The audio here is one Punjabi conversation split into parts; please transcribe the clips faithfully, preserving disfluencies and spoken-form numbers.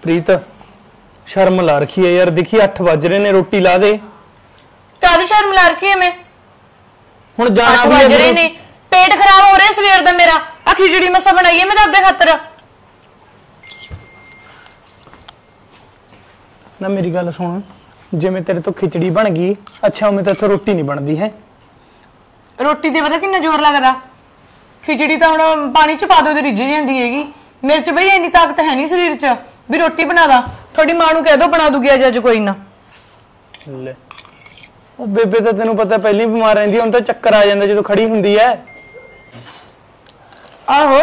प्रीत शर्म ला रखी है यार, देखी अठ बज रहे ने, रोटी ला दे। कादी शर्म ला रखी है मैं? हुण जाना अठ बज रहे ने, पेट खराब हो रहा है सवेर दा मेरा। आ खिचड़ी मसा बनाई है मैं आपदे खातर। ना मेरी गल सुन, जिवें तेरे तो खिचड़ी बन गई, अच्छा उवें तो रोटी नहीं बनती है। रोटी ते पता कितना जोर लगदा, खिचड़ी तो हुण पानी च पा दो ते रिझ जांदी हैगी। मेरे च बई इन्नी ताकत है नहीं शरीर च भी रोटी बना दा। थोड़ी मां नूं कह दो बना दूगी अज अज कोई ना। ले ओ बेबे तो तेनू पता पहले ही बीमार रहंदी, हुण तो चक्कर आ जांदा जदों खड़ी हुंदी है। आहो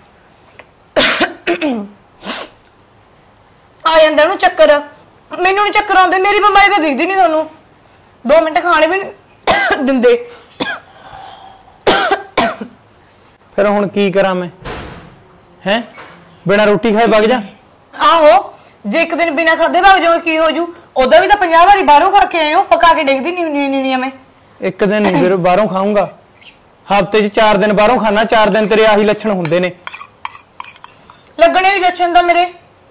आ जांदा उहनूं चक्कर, मैनूं नहीं चक्कर आउंदे। मेरी बीमारी तो दिखदी नहीं तुहानूं, दो मिनट खाने भी नहीं दिंदे। फिर हुण की करा मैं, हैं बिना रोटी खाए भग जा। आहो जे एक दिन बिना खादे भग जाओ की हो जू? ओदा भी तो पचास वारी बाहरों खा के आए हो, पका के देखदी नहीं हुंदी नीनिया मैं। एक दिन नहीं फिर बाहरों खाऊंगा, हफ्ते च चार दिन बाहरों खाना, चार दिन तेरे आही लक्षण हुंदे ने। लगने दी लक्षण तो मेरे।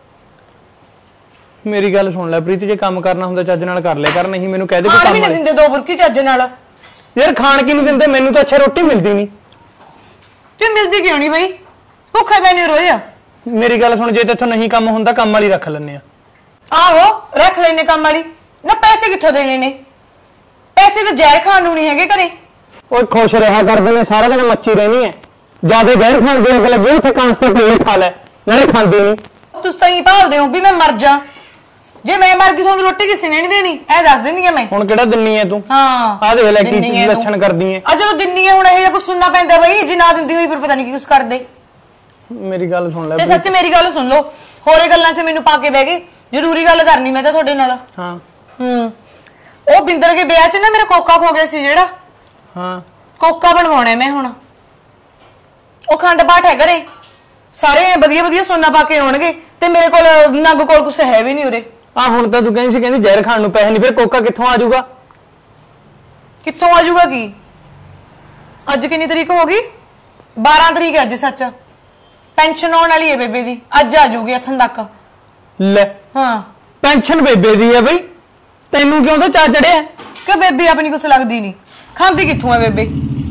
मेरी गल सुन ले प्रीति, जे काम करना हुंदा चज नाल कर ले कर, नहीं मैनू कह दे कोई खाण काम भी नहीं दिंदे दो बुरकी चज नाल। यार खाण की नहीं दिंदे, मैनू तो अच्छा रोटी मिलदी नहीं। ते मिलदी क्यों नहीं बई? भुखे पैने रोज। मेरी गल सुन, जे तेथों नहीं काम हुंदा काम वाली रख लैने आ। आहो रख लेने काम वाली ना, पैसे कित्थों देने ने? पैसे तो जहर खाण नूं नहीं हैगे घरे। ओए खुश रहा करदे ने, सारा दिन मच्छी रहनी है। ज्यादा जहर खाण दे अगले वो थे कांस्टेबल खा ले, नाले खांदे नहीं। तुस तां ही भालदे हो भी मैं मर जा। जे मैं मर गई तुहानूं रोटी किसी ने नहीं देनी, ऐ दस दिंदी मैं। हुण किहड़ा दिन्नी है तू? हां आ देख ले की लक्षण करदी है। आ जदों दिन्नी है हुण ਇਹ ਕੁਝ ਸੁਣਨਾ ਪੈਂਦਾ ਬਈ, ਜੇ ਨਾ ਦਿੰਦੀ ਹੋਈ ਫਿਰ ਪਤਾ ਨਹੀਂ ਕੀ ਕੁਝ ਕਰਦੇ। मेरी गल सुन ले ਤੇ ਸੱਚ ਮੇਰੀ ਗੱਲ ਸੁਣ ਲਓ, ਹੋਰੇ ਗੱਲਾਂ 'ਚ ਮੈਨੂੰ ਪਾ ਕੇ ਬਹਿ ਗਏ। ਜ਼ਰੂਰੀ ਗੱਲ ਕਰਨੀ ਮੈਂ ਤਾਂ ਤੁਹਾਡੇ ਨਾਲ। ਹਾਂ ਹੂੰ ਉਹ ਬਿੰਦਰ ਕੇ ਵਿਆਹ 'ਚ ਨਾ ਮੇਰਾ ਕੋਕਾ ਖੋ ਗਿਆ ਸੀ ਜਿਹੜਾ। ਹਾਂ ਕੋਕਾ ਬਣਵਾਉਣਾ ਮੈਂ ਹੁਣ। ਉਹ ਖੰਡ ਪਾਠ ਹੈ ਘਰੇ, ਸਾਰੇ ਵਧੀਆ ਵਧੀਆ ਸੋਨਾ ਪਾ ਕੇ ਆਉਣਗੇ ਤੇ ਮੇਰੇ ਕੋਲ ਨੰਗ ਕੋਲ ਕੁਛ ਹੈ ਵੀ ਨਹੀਂ ਉਰੇ। ਆ ਹੁਣ ਤਾਂ ਤੂੰ ਕਹਿੰਦੀ ਸੀ ਕਹਿੰਦੀ ਜ਼ਹਿਰ ਖਾਣ ਨੂੰ ਪੈਸੇ ਨਹੀਂ, ਫਿਰ ਕੋਕਾ ਕਿੱਥੋਂ ਆ ਜਾਊਗਾ? ਕਿੱਥੋਂ ਆ ਜਾਊਗਾ ਕੀ? ਅੱਜ ਕਿੰਨੀ ਤਰੀਕ ਹੋ ਗਈ? ਬਾਰਾਂ ਤਰੀਕ ਅੱਜ ਸੱਚ। ਪੈਨਸ਼ਨ ਆਉਣ ਵਾਲੀ ਹੈ ਬੇਬੇ ਦੀ, ਅੱਜ ਆ ਜਾਊਗੀ ਹੱਥਾਂ ਤੱਕ। ਲੈ ਹਾਂ ਪੈਨਸ਼ਨ ਬੇਬੇ ਦੀ ਹੈ ਬਈ, ਤੈਨੂੰ ਕਿਉਂ ਤਾਂ ਚਾ ਚੜਿਆ ਕਿ ਬੇਬੇ ਆਪਣੀ ਕੁਛ ਲੱਗਦੀ ਨਹੀਂ? ਖਾਂਦੀ ਕਿੱਥੋਂ ਹੈ ਬੇਬੇ?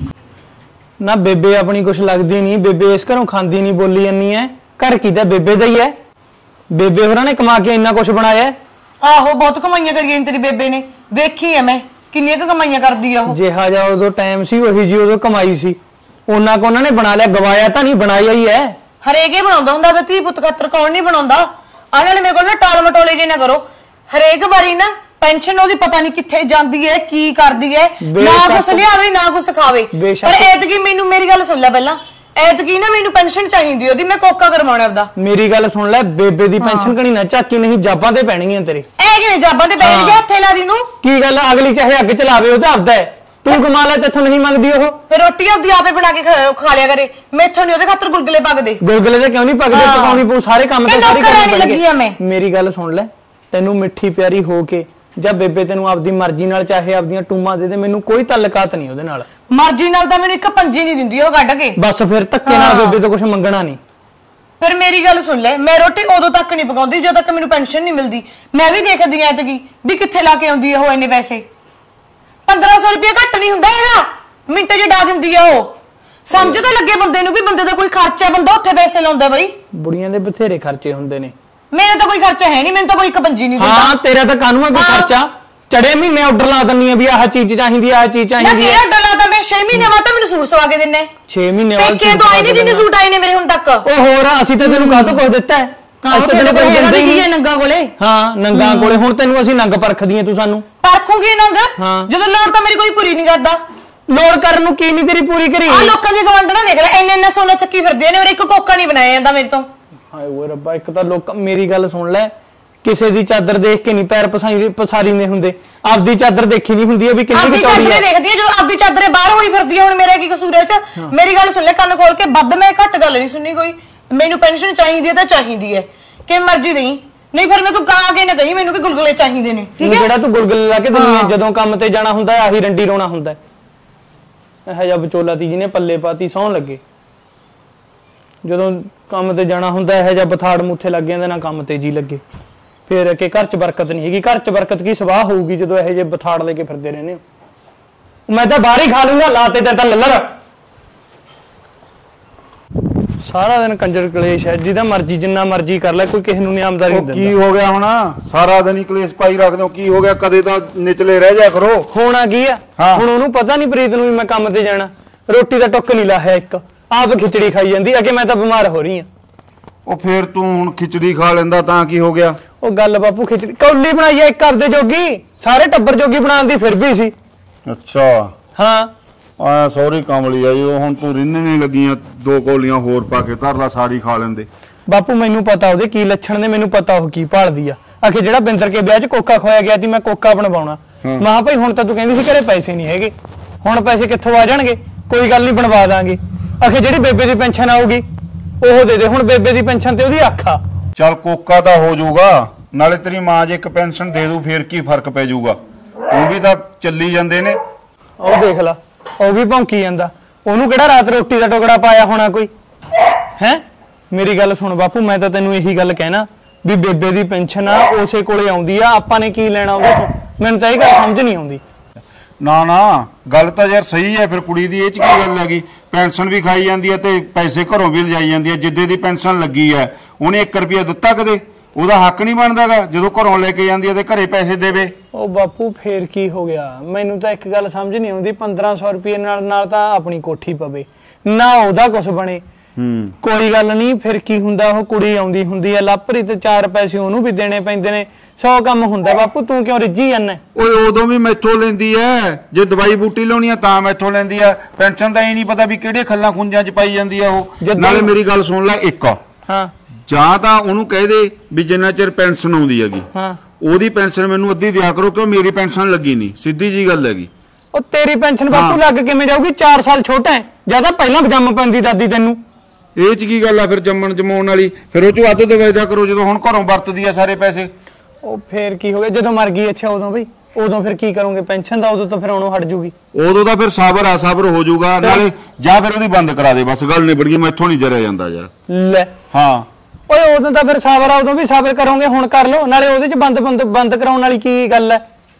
ਨਾ ਬੇਬੇ ਆਪਣੀ ਕੁਛ ਲੱਗਦੀ ਨਹੀਂ, ਬੇਬੇ ਇਸ ਘਰੋਂ ਖਾਂਦੀ ਨਹੀਂ, ਬੋਲੀ ਜਾਂਦੀ ਹੈ। ਘਰ ਕਿਹਦਾ? ਬੇਬੇ ਦਾ ਹੀ ਹੈ। ਬੇਬੇ ਹੋਰਾਂ ਨੇ ਕਮਾ ਕੇ ਇੰਨਾ ਕੁਛ ਬਣਾਇਆ। ਆਹੋ ਬਹੁਤ ਕਮਾਈਆਂ ਕਰੀਆਂ ਤੇਰੀ ਬੇਬੇ ਨੇ, ਵੇਖੀ ਐ ਮੈਂ ਕਿੰਨੀਆਂ ਕੁ ਕਮਾਈਆਂ ਕਰਦੀ ਆ ਉਹ। ਜਿਹਾ ਜਾ ਉਦੋਂ ਟਾਈਮ ਸੀ ਉਹੀ ਜੀ ਉਦੋਂ ਕਮਾਈ ਸੀ, ਉਹਨਾਂ ਕੋ ਉਹਨਾਂ ਨੇ ਬਣਾ ਲਿਆ, ਗਵਾਇਆ ਤਾਂ ਨਹੀਂ, ਬਣਾਇਆ ਹੀ ਹੈ। ਹਰੇਕ ਹੀ ਬਣਾਉਂਦਾ ਹੁੰਦਾ, ਧੀ ਪੁੱਤ ਖਾਤਰ ਕੌਣ ਨਹੀਂ ਬਣਾਉਂਦਾ। ਆਹ ਨਾਲੇ ਮੇਰੇ ਕੋਲ ਨਾ ਟਾਲ ਮਟੋਲੇ ਜੇ ਨਾ ਕਰੋ। ਹਰੇਕ ਵਾਰੀ ਨਾ ਪੈਨਸ਼ਨ ਉਹਦੀ ਪਤਾ ਨਹੀਂ ਕਿੱਥੇ ਜਾਂਦੀ ਹੈ, ਕੀ ਕਰਦੀ ਹੈ, ਨਾ ਕੁਛ ਲਿਆਵੇ ਨਾ ਕੁਛ ਖਾਵੇ। ਪਰ ਐਤਕੀ ਮੈਨੂੰ ਮੇਰੀ ਗੱਲ ਸੁਣ ਲੈ ਪਹਿਲਾਂ, ਐਤਕੀ ਨਾ ਮੈਨੂੰ ਪੈਨਸ਼ਨ ਚਾਹੀਦੀ ਉਹਦੀ, ਮੈਂ ਕੋਕਾ ਕਰਵਾਉਣਾ ਆਪਦਾ। ਮੇਰੀ ਗੱਲ ਸੁਣ ਲੈ, ਬੇਬੇ ਦੀ ਪੈਨਸ਼ਨ ਕਣੀ ਨਾ ਝਾਕੀ, ਨਹੀਂ ਜਾਬਾਂ ਤੇ ਪੈਣਗੀਆਂ ਤੇਰੇ। ਐ ਕਿਵੇਂ ਜਾਬਾਂ ਤੇ ਪੈਣਗੇ? ਹੱਥੇ ਲਾ ਦੀ ਨੂੰ ਕੀ ਗੱਲ? ਅਗਲੀ ਚਾਹੇ ਅੱਗ ਚਲਾਵੇ, ਉਹ ਤਾਂ ਆਪਦਾ ਹੈ, ਤੂੰ ਕਮਾ ਲੈ, ਤੇਥੋਂ ਨਹੀਂ ਮੰਗਦੀ ਉਹ। ਫਿਰ ਰੋਟੀ ਆਪਦੀ ਆਪੇ ਬਣਾ ਕੇ ਖਾ ਲਿਆ ਕਰੇ, ਮੈਥੋਂ ਨਹੀਂ ਉਹਦੇ ਖਾਤਰ ਗੁਲਗੁਲੇ ਪੱਕਦੇ। ਗੁਲਗੁਲੇ ਤੇ ਕਿਉਂ ਨਹੀਂ ਪੱਕਦੇ? ਪਕਾਉਣੀ ਪਊ, ਸਾਰੇ ਕੰਮ ਤਾਂ ਸਾਰੀ ਕਰਨੀ ਲੱਗੀ ਆ ਮੈਂ। ਮੇਰੀ ਗੱਲ ਸੁਣ ਲੈ, ਤੈਨੂੰ ਮਿੱਠੀ ਪਿਆਰੀ ਹੋ ਕੇ ਜਾਂ ਬੇਬੇ ਤੈਨੂੰ ਆਪਦੀ ਮਰਜ਼ੀ ਨਾਲ ਚਾਹੇ ਆਪਦੀਆਂ ਟੂਮਾਂ ਦੇ ਦੇ, ਮੈਨੂੰ ਕੋਈ ਤਾਲੁਕਾਤ ਨਹੀਂ ਉਹਦੇ ਨਾਲ। ਮਰਜ਼ੀ ਨਾਲ ਤਾਂ ਮੈਨੂੰ ਇੱਕ ਪੰਜੀ ਨਹੀਂ ਦਿੰਦੀ ਉਹ ਕੱਢ ਕੇ। ਬਸ ਫਿਰ ਧੱਕੇ ਨਾਲ ਬੇਬੇ ਤੋਂ ਕੁਝ ਮੰਗਣਾ ਨਹੀਂ। ਫਿਰ ਮੇਰੀ ਗੱਲ ਸੁਣ ਲੈ, ਮੈਂ ਰੋਟੀ ਉਦੋਂ ਤੱਕ ਨਹੀਂ ਪਕਾਉਂਦੀ ਜਦੋਂ ਤੱਕ ਮੈਨੂੰ ਪੈਨਸ਼ਨ ਨਹੀਂ ਮਿਲਦੀ। ਮੈਂ ਵੀ ਦੇਖਦੀ ਐ ਐਤਕੀ ਵੀ ਕਿੱਥੇ ਲਾ ਕੇ ਆਉਂਦੀ ਆ ਉਹ ਇੰਨੇ ਪੈਸੇ। ਪੰਦਰਾਂ ਸੌ ਰੁਪਏ ਘੱਟ ਨਹੀਂ ਹੁੰਦਾ ਹੈਗਾ, ਮਿੰਟ ਚ ਡਾ ਦਿੰਦੀ ਆ ਉਹ। ਸਮਝ ਤਾਂ ਲੱਗੇ ਬੰਦੇ ਨੂੰ ਵੀ ਬੰਦੇ ਦਾ ਕੋਈ ਖਰਚਾ, ਬੰਦਾ ਉੱਥੇ ਪੈਸੇ ਲਾਉਂਦਾ ਬਈ। ਬੁੜੀਆਂ ਦੇ ਬਥੇਰੇ ਖਰਚੇ ਹੁੰਦੇ ਨੇ, ਮੇਰਾ ਤਾਂ ਕੋਈ ਖਰਚਾ ਹੈ ਨਹੀਂ, ਮੈਨੂੰ ਤਾਂ ਕੋਈ ਇੱਕ ਪੰਜੀ ਨਹੀਂ ਦਿੰਦਾ। ਹਾਂ ਤੇਰਾ ਤਾਂ ਕਾਨੂੰਨ ਕੋਈ ਖਰਚਾ ਚੜੇ ਮਹੀਨੇ ਆਰਡਰ ਲਾ ਦਿੰਨੀ ਆ ਵੀ ਆਹ ਚੀਜ਼ ਚਾਹੀਦੀ ਆ, ਆਹ ਚੀਜ਼ ਚਾਹੀਦੀ ਆ। ਨਾ ਕਿਹੜਾ ਆਰਡਰ ਲਾਤਾ ਮੈਂ? ਛੇ ਮਹੀਨੇ ਬਾਅਦ ਤਾਂ ਮੈਨੂੰ ਸੂਟ ਸਵਾ ਕੇ ਦਿੰਨੇ। ਛੇ ਮਹੀਨੇ ਬਾਅਦ ਪੇਕੇ ਤੋਂ ਆਏ ਨਹੀਂ ਜਿੰਨੇ ਸੂਟ ਆਏ ਨੇ ਮੇਰੇ ਹੁਣ ਤੱਕ। ਉਹ ਹੋਰ ਅਸੀਂ ਤਾਂ ਤੈਨੂੰ ਕਾਹਤੋਂ ਕੁਝ ਦਿੱਤਾ ਹੈ? ਅਸੀਂ ਤਾਂ ਤੈਨੂੰ ਕੋਈ ਦਿੰਦੇ ਹੀ ਨਹੀਂ। ਨੰਗਾ ਕੋਲੇ ਹਾਂ ਨੰਗਾ ਕੋਲੇ, ਹੁਣ ਤੈਨੂੰ ਅਸੀਂ ਨੰਗ ਪਰਖਦੀਆਂ, ਤੂੰ ਸਾਨੂੰ ਪਰਖੂਗੀ ਨੰਗ ਜਦੋਂ ਲੋੜ ਤਾਂ ਮੇਰੀ ਕੋਈ ਪੂਰੀ ਨਹੀਂ ਕਰਦਾ। ਲੋੜ ਕਰਨ ਨੂੰ ਕੀ ਨਹੀਂ ਤੇਰੀ ਪੂਰੀ ਕਰੀ? ਆ ਲੋਕਾਂ ਦੀ ਗਵਾਂਢਣਾ ਦੇਖ ਲੈ, ਇੰਨੇ ਇੰਨੇ ਸੋਨਾ ਚੱਕੀ ਫਿਰਦੇ ਨੇ, ਔਰ ਇੱਕ ਕੋਕਾ ਨਹੀਂ ਬਣਾਇਆ ਜਾਂਦਾ ਮੇਰੇ ਤੋਂ। ਹਾਏ ਓਏ ਰੱਬਾ, ਇੱਕ ਤਾਂ ਲੋਕ, ਮੇਰੀ ਗੱਲ ਸੁਣ ਲੈ, ਕਿਸੇ ਦੀ ਚਾਦਰ ਦੇਖ ਕੇ ਨਹੀਂ ਪੈਰ ਪਸਾਰੀ ਪਸਾਰੀ ਨੇ ਹੁੰਦੇ, ਆਪਦੀ ਚਾਦਰ ਦੇਖੀ ਨਹੀਂ ਹੁੰਦੀ ਹੈ ਵੀ ਕਿੰਨੀ ਚੌੜੀ ਹੈ। ਆਪਦੀ ਚਾਦਰ ਦੇਖਦੀ ਹੈ, ਜਦੋਂ ਆਪਦੀ ਚਾਦਰੇ ਬਾਹਰ ਹੋਈ ਫਿਰਦੀ ਹੈ। ਹੁਣ ਮੇਰਾ ਕੀ ਕਸੂਰ ਹੈ ਚ? ਮੇਰੀ ਗੱਲ ਸੁਣ ਲੈ ਕੰਨ ਖੋਲ ਕੇ, ਵੱਧ ਮੈਂ ਘੱਟ ਗੱਲ ਨਹੀਂ ਸੁਣਨੀ ਕੋਈ। ਮੈਨੂੰ ਪੈਨਸ਼ਨ ਚਾਹੀਦੀ ਹੈ ਤਾਂ ਚਾਹੀਦੀ ਹੈ, ਕਿ ਮਰਜ਼ੀ ਦੇਈ, ਨਹੀਂ ਫਿਰ ਮੈਂ ਤੂੰ ਕਹਾ ਕੇ ਨਾ ਕਹੀ ਮੈਨੂੰ ਵੀ ਗੁਲਗੁਲੇ ਚਾਹੀਦੇ ਨੇ, ਠੀਕ ਹੈ? ਜਿਹੜਾ ਤੂੰ ਗੁਲਗੁਲੇ ਲਾ ਕੇ ਦਿੰਦੀ ਹੈ ਜਦੋਂ ਕੰਮ ਤੇ ਜਾਣਾ ਹੁੰਦਾ, ਆਹੀ ਰੰਡੀ ਰੋਣਾ ਹੁੰਦਾ। ਇਹੋ ਜਿਹਾ ਵਿਚੋਲਾ ਤੀ ਜਿਹਨੇ ਪੱਲੇ ਪਾਤੀ, ਸੌਂ ਲੱਗੇ। ਜਦੋਂ ਕੰਮ ਤੇ ਜਾਣਾ ਹੁੰਦਾ ਇਹੋ ਜਿਹਾ ਬਥਾੜ ਮੁੱਥੇ ਲੱਗ ਜਾਂਦੇ ਨਾ ਕੰਮ ਤੇ ਜੀ ਲੱਗੇ ਫਿਰ ਕਿ ਘਰ 'ਚ ਬਰਕਤ ਨਹੀਂ ਹੈਗੀ। ਘਰ 'ਚ ਬਰਕਤ ਕੀ ਸਵਾਹ ਹੋਊਗੀ ਜਦੋਂ ਇਹੋ ਜਿਹੇ ਬਥਾੜ ਲੈ ਕੇ ਫਿਰਦੇ ਰਹਿੰਦੇ ਹੋ। ਮੈਂ ਤਾਂ ਬਾਹਰ ਹੀ ਖਾ ਲੂੰਗਾ ਲਾਤੇ ਤੇ ਤਾਂ ਲੱਲਰ ਸਾਰਾ ਦਿਨ ਕੰਜਰ ਕਲੇਸ਼ ਹੈ ਜਿਹਦਾ ਮਰਜ਼ੀ ਜਿੰਨਾ ਮਰਜ਼ੀ ਕਰ ਲੈ ਕੋਈ ਕਿਸੇ ਨੂੰ ਨਹੀਂ ਆਮਦਾਰੀ ਦਿੰਦਾ। ਕੀ ਹੋ ਗਿਆ ਹੁਣ ਸਾਰਾ ਦਿਨ ਹੀ ਕਲੇਸ਼ ਪਾਈ ਰੱਖਦੇ ਹੋ ਕੀ ਹੋ ਗਿਆ ਕਦੇ ਤਾਂ ਨਿਚਲੇ ਰਹਿ ਜਾ ਕਰੋ। ਹੋਣਾ ਕੀ ਆ ਹੁਣ ਉਹਨੂੰ ਪਤਾ ਨਹੀਂ ਪ੍ਰੀਤ ਨੂੰ ਵੀ ਮੈਂ ਕੰਮ ਤੇ ਜਾਣਾ ਰੋਟੀ ਦਾ ਟੁੱਕ ਨਹੀਂ ਲਾਹਿਆ ਇੱਕ ਆਪ ਖਿਚੜੀ ਖਾਈ ਜਾਂਦੀ ਅਗੇ ਮੈਂ ਤਾਂ ਬਿਮਾਰ ਹੋ ਰਹੀ ਆ। ਉਹ ਫੇਰ ਤੂੰ ਹੁਣ ਖਿਚੜੀ ਖਾ ਲੈਂਦਾ ਤਾਂ ਕੀ ਹੋ ਗਿਆ। ਉਹ ਗੱਲ ਬਾਪੂ ਖਿਚੜੀ ਕੌਲੀ ਬਣਾਈ ਆ ਇੱਕ ਆਪਦੇ ਜੋਗੀ ਸਾਰੇ ਟੱਬਰ ਜੋਗੀ ਬਣਾਉਣ ਦੀ ਫਿਰ ਵੀ ਸੀ। ਅੱਛਾ ਹਾਂ ਆ ਸੌਰੀ ਕਮਲੀ ਆ ਜਦੋਂ ਹੁਣ ਤੂੰ ਰਿੰਨ ਨਹੀਂ ਲੱਗੀਆਂ ਦੋ ਕੋਲੀਆਂ ਹੋਰ ਪਾ ਕੇ ਧਰ ਲਾ ਸਾਰੀ ਖਾ ਲੈਂਦੇ। ਬਾਪੂ ਮੈਨੂੰ ਪਤਾ ਉਹਦੇ ਕੀ ਲੱਛਣ ਨੇ ਮੈਨੂੰ ਪਤਾ ਉਹ ਕੀ ਭਾਲਦੀ ਆ। ਆਖੇ ਜਿਹੜਾ ਬਿੰਦਰ ਕੇ ਵਿਆਹ 'ਚ ਕੋਕਾ ਖੋਇਆ ਗਿਆ ਸੀ ਮੈਂ ਕੋਕਾ ਬਣਵਾਉਣਾ ਮਹਾ ਭਾਈ ਹੁਣ ਤਾਂ ਤੂੰ ਕਹਿੰਦੀ ਸੀ ਘਰੇ ਪੈਸੇ ਨਹੀਂ ਹੈਗੇ ਹੁਣ ਪੈਸੇ ਕਿੱਥੋਂ ਆ ਜਾਣਗੇ ਕੋਈ ਗੱਲ ਨਹੀਂ ਬਣਵਾ ਦਾਂਗੇ। ਆਖੇ ਜਿਹੜੀ ਬੇਬੇ ਦੀ ਪੈਨਸ਼ਨ ਆਊਗੀ ਉਹ ਦੇ ਦੇ ਹੁਣ ਬੇਬੇ ਦੀ ਪੈਨਸ਼ਨ ਤੇ ਉਹਦੀ ਅੱਖ ਆ। ਚੱਲ ਕੋਕਾ ਤਾਂ ਹੋ ਜਾਊਗਾ ਨਾਲੇ ਤੇਰੀ ਮਾਂ ਜੇ ਇੱਕ ਪੈਨਸ਼ਨ ਦੇ ਦੂ ਫੇਰ ਕੀ ਫਰਕ ਪੈ ਜਾਊਗਾ ਉਹ ਵੀ ਤਾਂ ਚੱਲੀ ਜਾਂਦੇ ਨੇ। ਉਹ ਦੇਖ ਲਾ ਉਹ ਵੀ ਭੌਂਕੀ ਜਾਂਦਾ ਉਹਨੂੰ ਕਿਹੜਾ ਰਾਤ ਰੋਟੀ ਦਾ ਟੁਕੜਾ ਪਾਇਆ ਹੋਣਾ ਕੋਈ ਹੈ। ਮੇਰੀ ਗੱਲ ਸੁਣ ਬਾਪੂ ਮੈਂ ਤਾਂ ਤੈਨੂੰ ਇਹੀ ਗੱਲ ਕਹਿਣਾ ਵੀ ਬੇਬੇ ਦੀ ਪੈਨਸ਼ਨ ਆ ਉਸੇ ਕੋਲੇ ਆਉਂਦੀ ਆ ਆਪਾਂ ਨੇ ਕੀ ਲੈਣਾ ਉਹਦੇ ਤੋਂ ਮੈਨੂੰ ਤਾਂ ਇਹ ਗੱਲ ਸਮਝ ਨਹੀਂ ਆਉਂਦੀ। ਨਾ ਨਾ ਗੱਲ ਤਾਂ ਯਾਰ ਸਹੀ ਹੈ ਫਿਰ ਕੁੜੀ ਦੀ ਇਹ ਚ ਕੀ ਗੱਲ ਹੈਗੀ ਪੈਨਸ਼ਨ ਵੀ ਖਾਈ ਜਾਂਦੀ ਹੈ ਤੇ ਪੈਸੇ ਘਰੋਂ ਵੀ ਲਿਜਾਈ ਜਾਂਦੀ ਹੈ। ਜਿੱਦੇ ਦੀ ਪੈਨਸ਼ਨ ਲੱਗੀ ਹੈ ਉਹਨੇ ਇੱਕ ਰੁਪਿਆ ਦਿੱਤਾ ਕਦੇ ਉਹਦਾ ਹੱਕ ਨਹੀਂ ਬਣਦਾਗਾ ਜਦੋਂ ਘਰੋਂ ਲੈ ਕੇ ਜਾਂਦੀ ਹੈ ਤੇ ਘਰੇ ਪੈਸੇ ਦੇਵੇ। ਉਹ ਬਾਪੂ ਫੇਰ ਕੀ ਹੋ ਗਿਆ ਮੈਨੂੰ ਤਾਂ ਇੱਕ ਗੱਲ ਸਮਝ ਨਹੀਂ ਆਉਂਦੀ ਪੰਦਰਾਂ ਸੌ ਰੁਪਏ ਨਾਲ ਨਾਲ ਤਾਂ ਆਪਣੀ ਕੋਠੀ ਪਵੇ ਨਾ ਉਹਦਾ ਕੁਝ ਬਣੇ। ਹੂੰ ਕੋਈ ਗੱਲ ਨਹੀਂ ਫਿਰ ਕੀ ਹੁੰਦਾ ਉਹ ਕੁੜੀ ਆਉਂਦੀ ਹੁੰਦੀ ਹੈ ਲਾਪਰੀ ਤੇ ਚਾਰ ਪੈਸੇ ਉਹਨੂੰ ਵੀ ਦੇਣੇ ਪੈਂਦੇ ਨੇ ਸੌ ਕੰਮ ਹੁੰਦਾ ਬਾਪੂ ਤੂੰ ਕਿਉਂ ਰਿੱਝੀ ਜਾਂਦਾ। ਓਏ ਉਦੋਂ ਵੀ ਮੈਥੋਂ ਲੈਂਦੀ ਐ ਜੇ ਦਵਾਈ ਬੂਟੀ ਲਾਉਣੀ ਆ ਤਾਂ ਮੈਥੋਂ ਲੈਂਦੀ ਆ ਪੈਨਸ਼ਨ ਤਾਂ ਇਹ ਨਹੀਂ ਪਤਾ ਵੀ ਕਿਹੜੇ ਖੱਲਾਂ ਖੁੰਝਾਂ ਚ ਪਾਈ ਜਾਂਦੀ ਆ ਉਹ। ਨਾਲੇ ਮੇਰੀ ਗੱਲ ਸੁਣ ਲੈ ਇੱਕ ਹਾਂ ਜਾਂ ਤਾਂ ਉਹਨੂੰ ਕਹਿ ਦੇ ਵੀ ਜਿੰਨਾ ਚਿਰ ਪੈਨਸ਼ਨ ਆਉਂਦੀ ਹੈਗੀ ਹਾਂ ਉਹਦੀ ਪੈਨਸ਼ਨ ਮੈਨੂੰ ਅੱਧੀ ਦਿਆ ਕਰੋ ਕਿਉਂ ਮੇਰੀ ਪੈਨਸ਼ਨ ਲੱਗੀ ਨਹੀਂ ਸਿੱਧੀ ਜੀ ਗੱਲ ਹੈਗੀ। ਉਹ ਤੇਰੀ ਪੈਨਸ਼ਨ ਬਾਪੂ ਲੱਗ ਕਿਵੇਂ ਜਾਊਗੀ ਚਾਰ ਸਾਲ ਛੋਟਾ ਹੈ ਜਾਂ ਤਾਂ ਪਹਿਲਾਂ ਜੰਮ ਪੈਂਦੀ ਦਾਦੀ ਤੈਨੂੰ। ਇਹ ਚ ਕੀ ਗੱਲ ਆ ਫਿਰ ਜੰਮਣ ਜਮਾਉਣ ਵਾਲੀ ਫਿਰ ਉਹ ਚੋਂ ਅੱਧ ਦਵਾਈਦਾ ਕਰੋ ਜਦੋਂ ਹੁਣ ਘਰੋਂ ਵਰਤਦੀ ਆ ਸਾਰੇ ਪੈਸੇ। ਉਹ ਫੇਰ ਕੀ ਹੋ ਗਿਆ ਜਦੋਂ ਮਰ ਗਈ ਅੱਛਾ ਉਦੋਂ ਬਈ ਉਦੋਂ ਫਿਰ ਕੀ ਕਰੋਗੇ ਪੈਨਸ਼ਨ ਦਾ ਉਦੋਂ ਤਾਂ ਫਿਰ ਉਹਨੂੰ ਹਟ ਜੂਗੀ ਉਦੋਂ ਤਾਂ ਫਿਰ ਸਾਬਰ ਆ ਸਾਬਰ ਹੋ ਜਾਊਗਾ ਨਾਲੇ ਜਾਂ ਫਿਰ ਉਹਦੀ ਬੰਦ ਕਰਾ ਦੇ ਬਸ ਗੱਲ ਨਿਬੜ ਗਈ ਮੈਥੋਂ ਨਹੀਂ ਜਰਿਆ ਜਾਂਦਾ ਯਾਰ। ਲੈ ਹਾਂ ਓਏ ਉਦੋਂ ਤਾਂ ਫਿਰ ਸਾਬਰ ਆ ਉਦੋਂ ਵੀ ਸਾਬਰ ਕਰੋਗੇ ਹੁਣ ਕਰ ਲਓ ਨਾਲੇ ਉਹਦੇ ਚ ਬੰਦ ਬੰਦ ਬੰਦ ਕਰਾਉਣ ਵਾਲੀ ਕੀ ਗੱਲ ਹੈ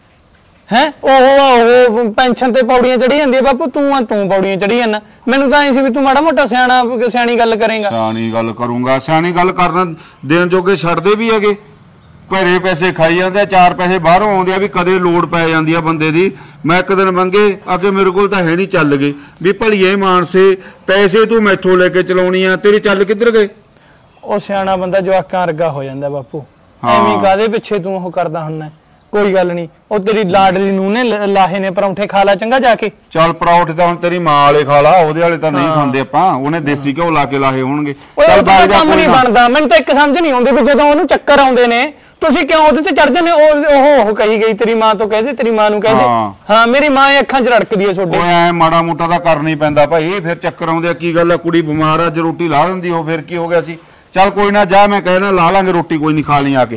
ਹੈ। ਉਹ ਉਹ ਪੈਨਸ਼ਨ ਤੇ ਪੌੜੀਆਂ ਚੜੀ ਜਾਂਦੀ ਹੈ ਬਾਪੂ ਤੂੰ ਆ ਤੂੰ ਪੌੜੀਆਂ ਚੜੀ ਜਾਂਦਾ ਮੈਨੂੰ ਤਾਂ ਐ ਸੀ ਵੀ ਤੂੰ ਮਾੜਾ ਮੋਟਾ ਸਿਆਣਾ ਸਿਆਣੀ ਗੱਲ ਕਰੇਗਾ। ਸਿਆਣੀ ਗੱਲ ਕਰੂੰਗਾ ਸਿਆਣੀ ਗੱਲ ਕਰਨ ਦੇਣ ਜੋਗੇ ਛੱਡਦੇ ਵੀ ਹੈਗੇ ਘਰੇ ਪੈਸੇ ਖਾਈ ਜਾਂਦੇ ਆ ਚਾਰ ਪੈਸੇ ਬਾਹਰੋਂ ਆਉਂਦੇ ਆ ਵੀ ਕਦੇ ਲੋੜ ਪੈ ਜਾਂਦੀ ਆ ਬੰਦੇ ਦੀ। ਮੈਂ ਇੱਕ ਦਿਨ ਮੰਗੇ ਅੱਗੇ ਮੇਰੇ ਕੋਲ ਤਾਂ ਹੈ ਨਹੀਂ ਚੱਲ ਗਏ ਵੀ ਭਲੀਏ ਮਾਨਸੇ ਪੈਸੇ ਤੂੰ ਮੈਥੋਂ ਲੈ ਕੇ ਚਲਾਉਣੀ ਆ ਤੇਰੇ ਚੱਲ ਕਿੱਧਰ ਗਏ। ਉਹ ਸਿਆਣਾ ਬੰਦਾ ਜਵਾਕਾਂ ਵਰਗਾ ਹੋ ਜਾਂਦਾ ਬਾਪੂ ਐਵੇਂ ਕਾਦੇ ਪਿੱਛੇ ਤੂੰ ਉਹ ਕਰਦਾ ਹੁੰਨਾ ਕੋਈ ਗੱਲ ਨਹੀਂ ਉਹ ਤੇਰੀ ਲਾਡਲੀ ਨੂੰ ਨੇ ਲਾਹੇ ਨੇ ਪਰੌਂਠੇ ਖਾ ਲਾ ਚੰਗਾ ਜਾ ਕੇ। ਚੱਲ ਪਰੌਂਠੇ ਤਾਂ ਹੁਣ ਤੇਰੀ ਮਾਂ ਵਾਲੇ ਖਾ ਲਾ ਉਹਦੇ ਵਾਲੇ ਤਾਂ ਨਹੀਂ ਖਾਂਦੇ ਆਪਾਂ ਉਹਨੇ ਦੇਸੀ ਘਿਓ ਲਾ ਕੇ ਲਾਹੇ ਹੋਣਗੇ। ਚੱਲ ਬਾਈ ਦਾ ਕੰਮ ਨਹੀਂ ਬਣਦਾ ਮੈਨੂੰ ਤਾਂ ਇੱਕ ਸਮਝ ਨਹੀਂ ਆਉਂਦੀ ਵੀ ਜਦੋਂ ਉਹਨੂੰ ਚੱਕਰ ਆਉਂਦੇ ਨੇ ਤੁਸੀਂ ਕਿਉਂ ਉਹਦੇ ਤੇ ਚੜਦੇ ਨੇ ਉਹ ਉਹ ਉਹ ਕਹੀ ਗਈ ਤੇਰੀ ਮਾਂ ਤੋਂ ਕਹਦੇ ਤੇਰੀ ਮਾਂ ਨੂੰ ਕਹਦੇ ਹਾਂ ਮੇਰੀ ਮਾਂ ਅੱਖਾਂ 'ਚ ਰੜਕਦੀ ਹੈ ਛੋਡੇ। ਓਏ ਐ ਮਾੜਾ ਮੋਟਾ ਤਾਂ ਕਰਨਾ ਹੀ ਪੈਂਦਾ ਭਾਈ ਫਿਰ ਚੱਕਰ ਆਉਂਦੇ ਆ ਕੀ ਗੱਲ ਆ ਕੁੜੀ ਬਿਮਾਰ ਆ ਜੇ ਰੋਟੀ ਲਾ ਦਿੰਦੀ ਉਹ ਫਿਰ ਕੀ ਹੋ ਗਿਆ ਸੀ। ਚੱਲ ਕੋਈ ਨਾ ਜਾ ਮੈਂ ਕਹਿਣਾ ਲਾ ਲਾਂਗੇ ਰੋਟੀ ਕੋਈ ਨਹੀਂ ਖਾ ਲਈ ਆ ਕੇ।